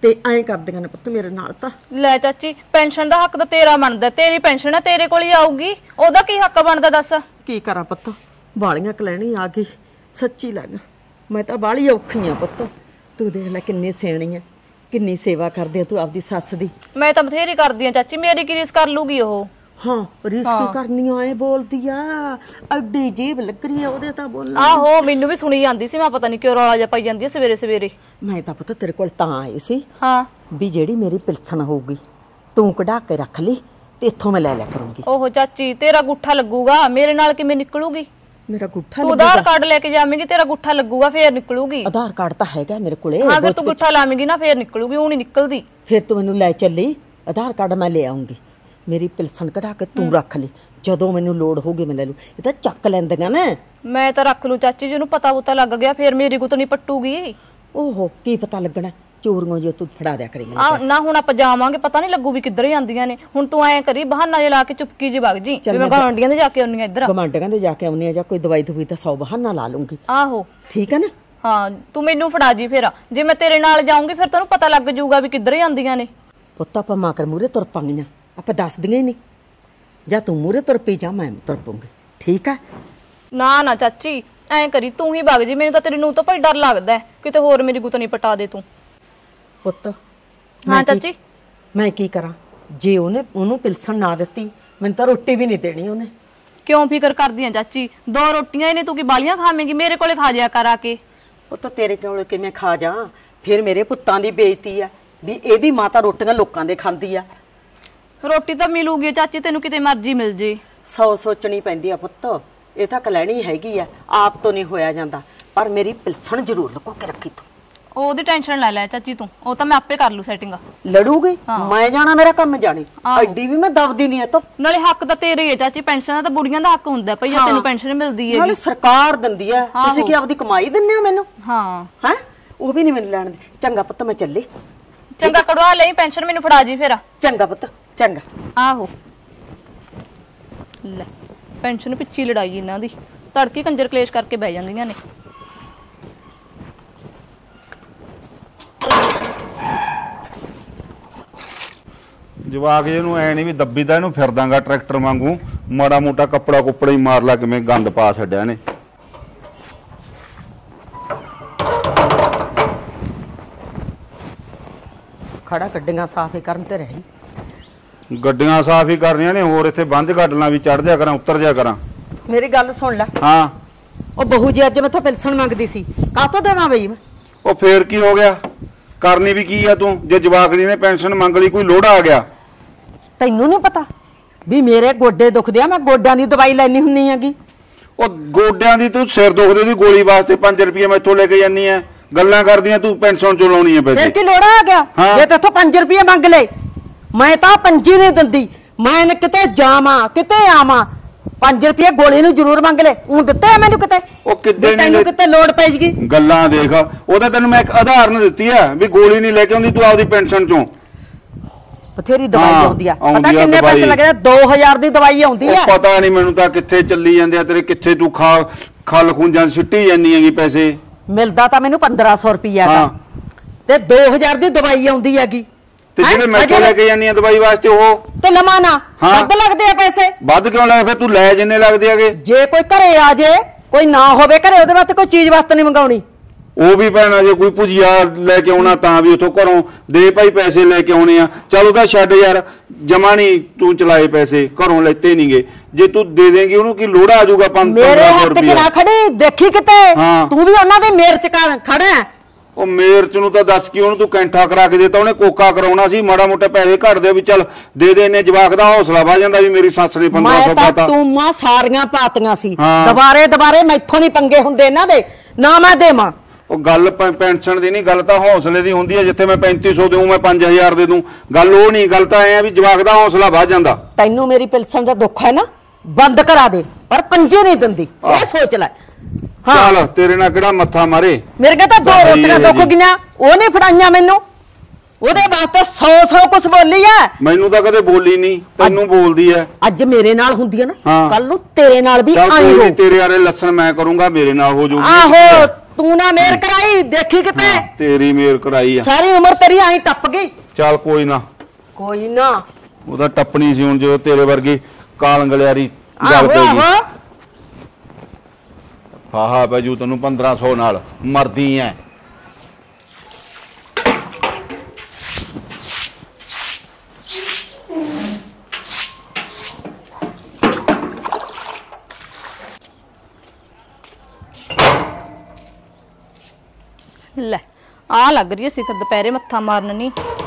ਤੇ ਐਂ ਕਰਦੀਆਂ ਨੇ ਪੁੱਤ ਮੇਰੇ ਨਾਲ ਤਾਂ। ਲੈ ਚਾਚੀ ਪੈਨਸ਼ਨ ਦਾ ਹੱਕ ਤਾਂ ਤੇਰਾ ਬਣਦਾ, ਤੇਰੀ ਪੈਨਸ਼ਨ ਆ ਤੇਰੇ ਕੋਲ ਹੀ ਆਊਗੀ, ਉਹਦਾ ਕੀ ਹੱਕ ਬਣਦਾ ਦੱਸ। ਕੀ ਕਰਾਂ ਪੁੱਤ, ਬਾਲੀਆਂ ਕਲੈਣੀ ਆ ਗਈ ਸੱਚੀ ਲੱਗ, ਮੈਂ ਤਾਂ ਬਾਲੀ ਔਖੀ ਆ ਪੁੱਤ। ਤੂੰ ਦੇਖ ਲੈ ਕਿੰਨੀ ਸਿਆਣੀ ਆ, ਕਿੰਨੀ ਸੇਵਾ ਕਰਦੀ ਆ ਤੂੰ ਆਪਦੀ ਸੱਸ ਦੀ। ਮੈਂ ਤਾਂ ਬਥੇਰੀ ਕਰਦੀ ਆ ਚਾਚੀ, ਮੇਰੀ ਕੀ ਰੀਸ ਕਰ ਲੂਗੀ ਉਹ। ਹਾਂ ਰੀਸ ਕੀ ਕਰਨੀ ਆਏ ਬੋਲਦੀ ਆ, ਐਡੀ ਜੀਭ ਲੱਗ ਰਹੀ ਆ ਉਹਦੇ ਤਾਂ ਬੋਲਣ। ਆਹੋ ਮੈਨੂੰ ਵੀ ਸੁਣੀ ਜਾਂਦੀ ਸੀ, ਮੈਂ ਪਤਾ ਨਹੀਂ ਕਿਉਂ ਰੌਲਾ ਜਿਹਾ ਪਾਈ ਜਾਂਦੀ ਆ ਸਵੇਰੇ ਸਵੇਰੇ। ਮੈਂ ਤਾਂ ਪੁੱਤ ਤੇਰੇ ਕੋਲ ਤਾਂ ਆਈ ਸੀ ਹਾਂ ਵੀ ਜਿਹੜੀ ਮੇਰੀ ਪਿਲਸਣ ਹੋਊਗੀ ਤੂੰ ਕਢਾ ਕੇ ਰੱਖ ਲਈ ਤੇ ਇੱਥੋਂ ਮੈਂ ਲੈ ਲਿਆ ਕਰੂੰਗੀ। ਓਹੋ ਚਾਚੀ ਤੇਰਾ ਗੁੱਠਾ ਲੱਗੂਗਾ, ਮੇਰੇ ਨਾਲ ਕਿਵੇਂ ਨਿਕਲੂਗੀ? ਮੇਰਾ ਗੁੱਠਾ ਤੂੰ ਆਧਾਰ ਕਾਰਡ ਲੈ ਕੇ ਜਾਵੇਂਗੀ, ਤੇਰਾ ਗੁੱਠਾ ਲੱਗੂਗਾ ਫੇਰ ਨਿਕਲੂਗੀ। ਆਧਾਰ ਕਾਰਡ ਤਾਂ ਹੈਗਾ ਮੇਰੇ ਕੋਲੇ। ਹਾਂ ਫਿਰ ਤੂੰ ਗੁੱਠਾ ਲਾਵੇਂਗੀ ਨਾ ਫੇਰ ਨਿਕਲੂਗੀ, ਉਹ ਨਹੀਂ ਨਿਕਲਦੀ। ਫਿਰ ਤੂੰ ਮੈਨੂੰ ਲੈ ਚੱਲੀ, ਆਧਾਰ ਕਾਰਡ ਮੈਂ ਲੈ ਆਉਂਗੀ, ਮੇਰੀ ਪਿਲਸਣ ਕਢਾ ਕੇ ਤੂੰ ਰੱਖ ਲਈ, ਜਦੋਂ ਮੈਨੂੰ ਲੋੜ ਹੋਊਗੀ ਮੈਂ ਲੈ ਲੂ। ਇਹ ਤਾਂ ਚੱਕ ਲੈਂਦੀਆਂ ਨਾ। ਮੈਂ ਤਾਂ ਰੱਖ ਲੂ ਚਾਚੀ, ਜਿਹਨੂੰ ਪਤਾ ਪੁਤਾ ਲੱਗ ਗਿਆ ਫੇਰ ਮੇਰੀ ਗੁੱਤ ਨਹੀਂ ਪੱਟੂਗੀ। ਓਹੋ ਕੀ ਪਤਾ ਲੱਗਣਾ, ਚੋਰੀਆਂ ਜੇ ਤੂੰ ਫੜਾ ਦਿਆ ਕਰੇਂਗੀ। ਆ ਨਾ ਹੁਣ ਆਪਾਂ ਜਾਵਾਂਗੇ, ਪਤਾ ਨਹੀਂ ਲੱਗੂ ਵੀ ਕਿੱਧਰ ਜਾਂਦੀਆਂ ਨੇ। ਹੁਣ ਤੂੰ ਐਂ ਕਰੀ ਬਹਾਨਾ ਜਿਹਾ ਲਾ ਕੇ ਚੁਪਕੀ ਜੀ ਵਗ ਜੀ, ਮੈਂ ਗਵਾਂਡੀਆਂ ਦੇ ਜਾ ਕੇ ਆਉਣੀ ਆ ਇੱਧਰ। ਗਵਾਂਡੀਆਂ ਦੇ ਜਾ ਕੇ ਆਉਣੀ ਆ ਜਾਂ ਕੋਈ ਦਵਾਈ ਦਵਾਈ ਤਾਂ ਸੌ ਬਹਾਨਾ ਲਾ ਲੂੰਗੀ। ਆਹੋ ਠੀਕ ਹੈ ਨਾ। ਹਾਂ ਤੂੰ ਮੈਨੂੰ ਫੜਾ ਜੀ ਫੇਰ, ਜੇ ਮੈਂ ਤੇਰੇ ਨਾਲ ਜਾਊਂਗੀ ਫਿਰ ਤੈਨੂੰ ਪਤਾ ਲੱਗ ਜਾਊਗਾ ਵੀ ਕਿੱਧਰ ਜਾਂਦੀਆਂ ਨੇ। ਪੁੱਤ ਆਪਾਂ ਮਾਂ ਕਰ ਮੂਰੇ ਤੁਰ ਪਾਂਗੀਆਂ, ਆਪਾਂ ਦੱਸਦੀਆਂ ਹੀ ਨਹੀਂ। ਜਾਂ ਤੂੰ ਮੂਰੇ ਤੁਰ ਪਈ ਜਾਂ ਮੈਂ ਤੁਰ ਪਊਂਗੀ, ਠੀਕ ਹੈ ਨਾ। ਨਾ ਚਾਚੀ ਐਂ ਕਰੀ ਤੂੰ ਹੀ ਵਗ ਜੀ, ਮੈਨੂੰ ਤਾਂ ਤੇਰੀ ਨੂੰ ਤਾਂ ਭਾਈ ਡਰ ਲੱਗਦਾ ਕਿਤੇ ਹੋਰ ਮੇਰੀ ਗੁੱਤ ਨਹੀਂ ਪਟਾ ਦੇ ਤੂੰ। ਪੁੱਤ ਹਾਂ ਚਾਚੀ ਮੈਂ ਕੀ ਕਰਾਂ, ਜੇ ਉਹਨੇ ਉਹਨੂੰ ਪਿਲਸਣ ਨਾ ਦਿੱਤੀ ਮੈਨੂੰ ਤਾਂ ਰੋਟੀ ਵੀ ਨਹੀਂ ਦੇਣੀ ਉਹਨੇ। ਕਿਉਂ ਫਿਕਰ ਕਰਦੀ ਆ ਚਾਚੀ, ਦੋ ਰੋਟੀਆਂ ਹੀ ਨੇ, ਤੂੰ ਕੀ ਬਾਲੀਆਂ ਖਾਵੇਂਗੀ? ਮੇਰੇ ਕੋਲੇ ਖਾ ਜਾਇਆ ਕਰ ਆ ਕੇ। ਉਹ ਤਾਂ ਤੇਰੇ ਕੋਲ ਕਿਵੇਂ ਖਾ ਜਾ, ਫਿਰ ਮੇਰੇ ਪੁੱਤਾਂ ਦੀ ਬੇਇੱਜ਼ਤੀ ਆ ਵੀ ਇਹਦੀ ਮਾਂ ਤਾਂ ਰੋਟੀਆਂ ਲੋਕਾਂ ਦੇ ਖਾਂਦੀ ਆ। ਰੋਟੀ ਤਾਂ ਮਿਲੂਗੀ ਚਾਚੀ, ਤੈਨੂੰ ਕਿਤੇ ਮਰਜ਼ੀ ਮਿਲ ਜੇ। ਸੌ ਸੋਚਣੀ ਪੈਂਦੀ ਆ ਪੁੱਤ, ਇਹ ਤਾਂ ਕਲੈਣੀ ਹੈਗੀ ਆ, ਆਪ ਤੋਂ ਨਹੀਂ ਹੋਇਆ ਜਾਂਦਾ, ਪਰ ਮੇਰੀ ਪਿਲਸਣ ਜ਼ਰੂਰ ਲੁਕੋ ਕੇ ਰੱਖੀ ਤੂੰ। ਉਹਦੀ ਟੈਨਸ਼ਨ ਲੈ ਲੈ ਚਾਚੀ ਤੂੰ, ਉਹ ਤਾਂ ਮੈਂ ਆਪੇ ਕਰ ਲੂ ਸੈਟਿੰਗ। ਲੜੂਗੀ ਮੈਂ ਜਾਣਾ, ਮੇਰਾ ਕੰਮ ਜਾਣੇ, ਐਡੀ ਵੀ ਮੈਂ ਦਬਦੀ ਨਹੀਂ ਐ ਤੋ। ਨਾਲੇ ਹੱਕ ਤਾਂ ਤੇਰੇ ਹੀ ਹੈ ਚਾਚੀ, ਪੈਨਸ਼ਨ ਦਾ ਤਾਂ ਬੁੜੀਆਂ ਦਾ ਹੱਕ ਹੁੰਦਾ ਭਈ, ਜੇ ਤੈਨੂੰ ਪੈਨਸ਼ਨ ਮਿਲਦੀ ਹੈ। ਨਾਲੇ ਸਰਕਾਰ ਦਿੰਦੀ ਆ, ਤੁਸੀਂ ਕੀ ਆਪਦੀ ਕਮਾਈ ਦਿੰਦੇ ਹੋ ਮੈਨੂੰ? ਹਾਂ ਹੈ ਉਹ ਵੀ ਨਹੀਂ ਮੈਨੂੰ ਲੈਣ ਦੇ। ਚੰਗਾ ਪੁੱਤ ਮੈਂ ਚੱਲੀ। ਚੰਗਾ ਕਢਵਾ ਲਈ ਪੈਨਸ਼ਨ, ਮੈਨੂੰ ਫੜਾ ਜੀ ਫਿਰ। ਚੰਗਾ ਪੁੱਤ ਚੰਗਾ। ਆਹੋ ਲੈ ਪੈਨਸ਼ਨ ਪਿੱਛੇ ਲੜਾਈ ਇਹਨਾਂ ਦੀ, ਤੜਕੇ ਕੰਜਰ ਕਲੇਸ਼ ਕਰਕੇ ਬਹਿ ਜਾਂਦੀਆਂ ਨੇ। ਜਵਾਕ ਜਿਹਨੂੰ ਐ ਨਹੀਂ ਵੀ ਦੱਬੀ ਦਾ ਇਹਨੂੰ ਫਿਰਦਾਂਗਾ ਟਰੈਕਟਰ ਵਾਂਗੂ, ਮਾੜਾ ਮੋਟਾ ਕੱਪੜਾ ਕੁੱਪੜਾ ਹੀ ਮਾਰ ਲਾ, ਕਿਵੇਂ ਗੰਦ ਪਾ ਛੱਡਿਆ ਨੇ। ਖੜਾ ਗੱਡੀਆਂ ਸਾਫ਼ ਕਰਨ ਤੇ ਰਹੀ, ਗੱਡੀਆਂ ਸਾਫ਼ ਹੀ ਕਰਨੀਆਂ ਨੇ, ਹੋਰ ਇੱਥੇ ਬੰਦ ਗੱਡਲਾਂ ਵੀ ਚੜ ਜਾ ਕਰਾਂ ਉਤਰ ਜਾ ਕਰਾਂ। ਮੇਰੀ ਗੱਲ ਸੁਣ ਲੈ। ਹਾਂ ਉਹ ਬਹੂ ਜੀ ਅੱਜ ਮੈਥੋਂ ਪਿਲਸਣ ਮੰਗਦੀ ਸੀ, ਕਾਹਤੋਂ ਦੇਵਾਂ ਬਈ ਮੈਂ? ਉਹ ਫੇਰ ਕੀ ਹੋ ਗਿਆ, ਕਰਨੀ ਵੀ ਕੀ ਆ ਤੂੰ? ਜੇ ਜਵਾਕੜੀ ਨੇ ਪੈਨਸ਼ਨ ਮੰਗ ਲਈ, ਕੋਈ ਲੋੜਾ ਆ ਗਿਆ? ਤੈਨੂੰ ਨਹੀਂ ਪਤਾ ਵੀ ਮੇਰੇ ਗੋਡੇ ਦੁਖਦੇ ਆ, ਮੈਂ ਗੋਡਿਆਂ ਦੀ ਦਵਾਈ ਲੈਣੀ ਹੁੰਨੀ ਹੈਗੀ। ਉਹ ਗੋਡਿਆਂ ਦੀ ਤੂੰ ਸਿਰ ਦੁਖਦੇ ਦੀ ਗੋਲੀ ਵਾਸਤੇ ਪੰਜ ਰੁਪਏ ਮੈਥੋਂ ਲੈ ਕੇ ਜਾਨੀ ਐ, ਗੱਲਾਂ ਕਰਦੀਆਂ ਤੂੰ ਪੈਨਸ਼ਨ ਚੋਂ ਲਾਉਣੀ ਐ ਪੈਸੇ। ਫਿਰ ਕੀ ਲੋੜਾ ਆ ਗਿਆ ਜੇ ਤੇਥੋਂ ਪੰਜ ਰੁਪਏ ਮੰਗ ਲਏ? ਮੈਂ ਤਾਂ ਪੰਜੀ ਨਹੀਂ ਦਿੰਦੀ, ਮੈਂ ਕਿਤੇ ਜਾਵਾਂ ਕਿਤੇ ਆਵਾਂ ਪੰਜ ਰੁਪਏ ਗੋਲੀ ਨੂੰ ਜ਼ਰੂਰ ਮੰਗ ਲੈ। ਉਹ ਦਿੱਤੇ ਆ ਮੈਨੂੰ ਕਿਤੇ? ਉਹ ਕਿੱਦੇ ਤੈਨੂੰ ਕਿਤੇ ਲੋੜ ਪੈ ਜਗੀ? ਗੱਲਾਂ ਦੇਖ, ਉਹ ਤਾਂ ਤੈਨੂੰ ਮੈਂ ਇੱਕ ਉਦਾਹਰਨ ਦਿੱਤੀ ਆ ਵੀ ਗੋਲੀ ਨਹੀਂ ਲੈ ਕੇ ਆਉਂਦੀ ਤੂੰ ਆਪਦੀ ਪੈਨਸ਼ਨ ਚੋਂ। ਬਥੇਰੀ ਦਵਾਈ ਆਉਂਦੀ ਆ, ਪਤਾ ਕਿੰਨੇ ਪੈਸੇ ਲੱਗਦੇ? ਦੋ ਹਜ਼ਾਰ ਦੀ ਦਵਾਈ ਆਉਂਦੀ ਆ। ਪਤਾ ਨਹੀਂ ਮੈਨੂੰ ਤਾਂ ਕਿੱਥੇ ਚੱਲੀ ਜਾਂਦੇ ਆ ਤੇਰੇ, ਕਿੱਥੇ ਤੂੰ ਖਾ ਖਲ ਖੂੰਜਾਂ ਸਿੱਟੀ ਜਾਂਦੀ ਹੈਗੀ ਪੈਸੇ। ਮਿਲਦਾ ਤਾਂ ਮੈਨੂੰ ਪੰਦਰਾਂ ਸੌ ਰੁਪਈਆ ਦਾ, ਤੇ ਦੋ ਹਜ਼ਾਰ ਦੀ ਦਵਾਈ ਆਉਂਦੀ ਹੈਗੀ। ਤੇ ਜਿਹੜੇ ਮੈਥੋਂ ਲੈ ਕੇ ਜਾਂਦੀ ਆ ਦਵਾਈ ਵਾਸਤੇ ਉਹ ਤੇ ਲਵਾਂ ਨਾ, ਵੱਧ ਲੱਗਦੇ ਆ ਪੈਸੇ। ਵੱਧ ਕਿਉਂ ਲੱਗਦੇ? ਫਿਰ ਤੂੰ ਲੈ ਜਿੰਨੇ ਲੱਗਦੇ ਆਗੇ। ਜੇ ਕੋਈ ਘਰੇ ਆ ਜੇ, ਕੋਈ ਨਾ ਹੋਵੇ ਘਰੇ, ਉਹਦੇ ਵਾਸਤੇ ਕੋਈ ਚੀਜ਼ ਵਾਸਤੇ ਨਹੀਂ ਮੰਗਾਉਣੀ। ਉਹ ਵੀ ਭੈਣਾ ਜੇ ਕੋਈ ਭੁਜੀਆ ਲੈ ਕੇ ਆਉਣਾ ਤਾਂ ਵੀ ਉਥੋਂ ਘਰੋਂ ਦੇ ਭਾਈ ਪੈਸੇ ਲੈ ਕੇ ਆਉਣੇ ਆ। ਚੱਲ ਉਹਦਾ ਛੱਡ ਯਾਰ, ਜਮਾ ਨਹੀਂ ਤੂੰ ਚਲਾਏ ਪੈਸੇ, ਘਰੋਂ ਲੈਤੇ ਨਹੀਂਗੇ। ਜੇ ਤੂੰ ਦੇ ਦੇਂਗੀ ਉਹਨੂੰ ਕੀ ਲੋੜਾ ਆ ਜਾਊਗਾ ਪੰਜ ਸੌ ਮੇਰੇ ਹੱਥ 'ਚ ਨਾ ਖੜੀ ਦੇਖੀ ਕਿਤੇ, ਤੂੰ ਵੀ ਉਹਨਾਂ ਦੇ ਮੇਰ 'ਚ ਖੜਾ। ਉਹ ਮੇਰ 'ਚ ਨੂੰ ਤਾਂ ਦੱਸ ਕੀ, ਉਹਨੂੰ ਤੂੰ ਕੈਂਠਾ ਕਰਾ ਕੇ ਦੇਤਾ, ਉਹਨੇ ਕੋਕਾ ਕਰਾਉਣਾ ਸੀ, ਮਾੜਾ ਮੋਟਾ ਪੈਸੇ ਘੱਟ ਦੇ ਵੀ ਚੱਲ ਦੇ ਦੇ, ਨੇ ਜਵਾਕ ਦਾ ਹੌਸਲਾ ਵਾ ਜਾਂਦਾ ਵੀ ਮੇਰੀ ਸੱਸ ਨੇ ਪੰਦਰਾਂ ਸੌ ਪਾਤਾ। ਮੈਂ ਤਾਂ ਤੂੰ ਮਾਂ ਸਾਰੀਆਂ ਪਾਤੀਆਂ ਸੀ, ਦੁਬਾਰੇ ਦੁਬਾਰੇ ਮੈਥੋਂ ਨਹੀਂ ਪੰਗੇ ਹੁੰਦੇ ਇਹਨਾਂ ਦੇ, ਨਾ ਮੈਂ ਦੇਵਾਂ। ਉਹ ਗੱਲ ਪੈਨਸ਼ਨ ਦੀ ਨਹੀਂ, ਗੱਲ ਤਾਂ ਹੌਸਲੇ ਦੀ ਹੁੰਦੀ ਹੈ। ਜਿੱਥੇ ਮੈਂ ਪੈਂਤੀ ਸੌ ਦੇਊਂ ਮੈਂ ਪੰਜ ਹਜ਼ਾਰ ਦੇ ਦੂੰ, ਗੱਲ ਉਹ ਨਹੀਂ। ਗੱਲ ਤਾਂ ਐ ਆ ਵੀ ਜਵਾਕ ਦਾ ਹੌਸਲਾ ਵੱਧ ਜਾਂਦਾ। ਤੈਨੂੰ ਮੇਰੀ ਪਿਲਸਣ ਦਾ ਦੁੱਖ ਹੈ ਨਾ, ਬੰਦ ਕਰਾ ਦੇ, ਪਰ ਪੰਜੇ ਨਹੀਂ ਦਿੰਦੀ, ਇਹ ਸੋਚ ਲੈ। ਚੱਲ ਤੇਰੇ ਨਾਲ ਕਿਹੜਾ ਮੱਥਾ ਮਾਰੇ, ਮੇਰੇ ਕੋਲ ਤਾਂ ਦੋ ਰੋਟੀਆਂ ਦੁੱਖ ਗਈਆਂ, ਉਹ ਨਹੀਂ ਫੜਾਈਆਂ ਮੈਨੂੰ, ਉਹਦੇ ਵਾਸਤੇ ਸੌ ਸੌ ਕੁਛ ਬੋਲੀ ਐ। ਮੈਨੂੰ ਤਾਂ ਕਦੇ ਬੋਲੀ ਨਹੀਂ, ਤੈਨੂੰ ਬੋਲਦੀ ਐ। ਅੱਜ ਮੇਰੇ ਨਾਲ ਹੁੰਦੀ ਐ ਨਾ, ਕੱਲ ਨੂੰ ਤੇਰੇ ਨਾਲ ਵੀ ਆਈ ਹੋ। ਤੇਰੇ ਵਾਲੇ ਲੱਛਣ ਮੈਂ ਕਰੂੰਗਾ, ਮੇਰੇ ਨਾਲ ਹੋ ਜਾਊਗੀ। ਆਹੋ ਤੂੰ ਨਾ ਮੇਰ ਕਰਾਈ ਦੇਖੀ ਕਿਤੇ ਤੇਰੀ ਮੇਰ ਕਰਾਈ ਆ ਸਾਰੀ ਉਮਰ ਤੇਰੀ ਆਈ ਟੱਪ ਗਈ ਚੱਲ ਕੋਈ ਨਾ ਕੋਈ ਨਾ ਉਹਦਾ ਟੱਪਣੀ ਸੀ ਹੁਣ ਜੋ ਤੇਰੇ ਵਰਗੀ ਕਾਲੰਗਲਿਆਰੀ ਗੱਲ ਆਹੋ ਪਏਗੀ ਆਹੋ ਫਾਹਾ ਬਾਜੂ ਤੈਨੂੰ ਪੰਦਰਾਂ ਸੌ ਨਾਲ ਮਰਦੀ ਐ ਲੈ ਆ ਲੱਗ ਰਹੀ ਸੀ ਫਿਰ ਦੁਪਹਿਰੇ ਮੱਥਾ ਮਾਰਨ ਨਹੀਂ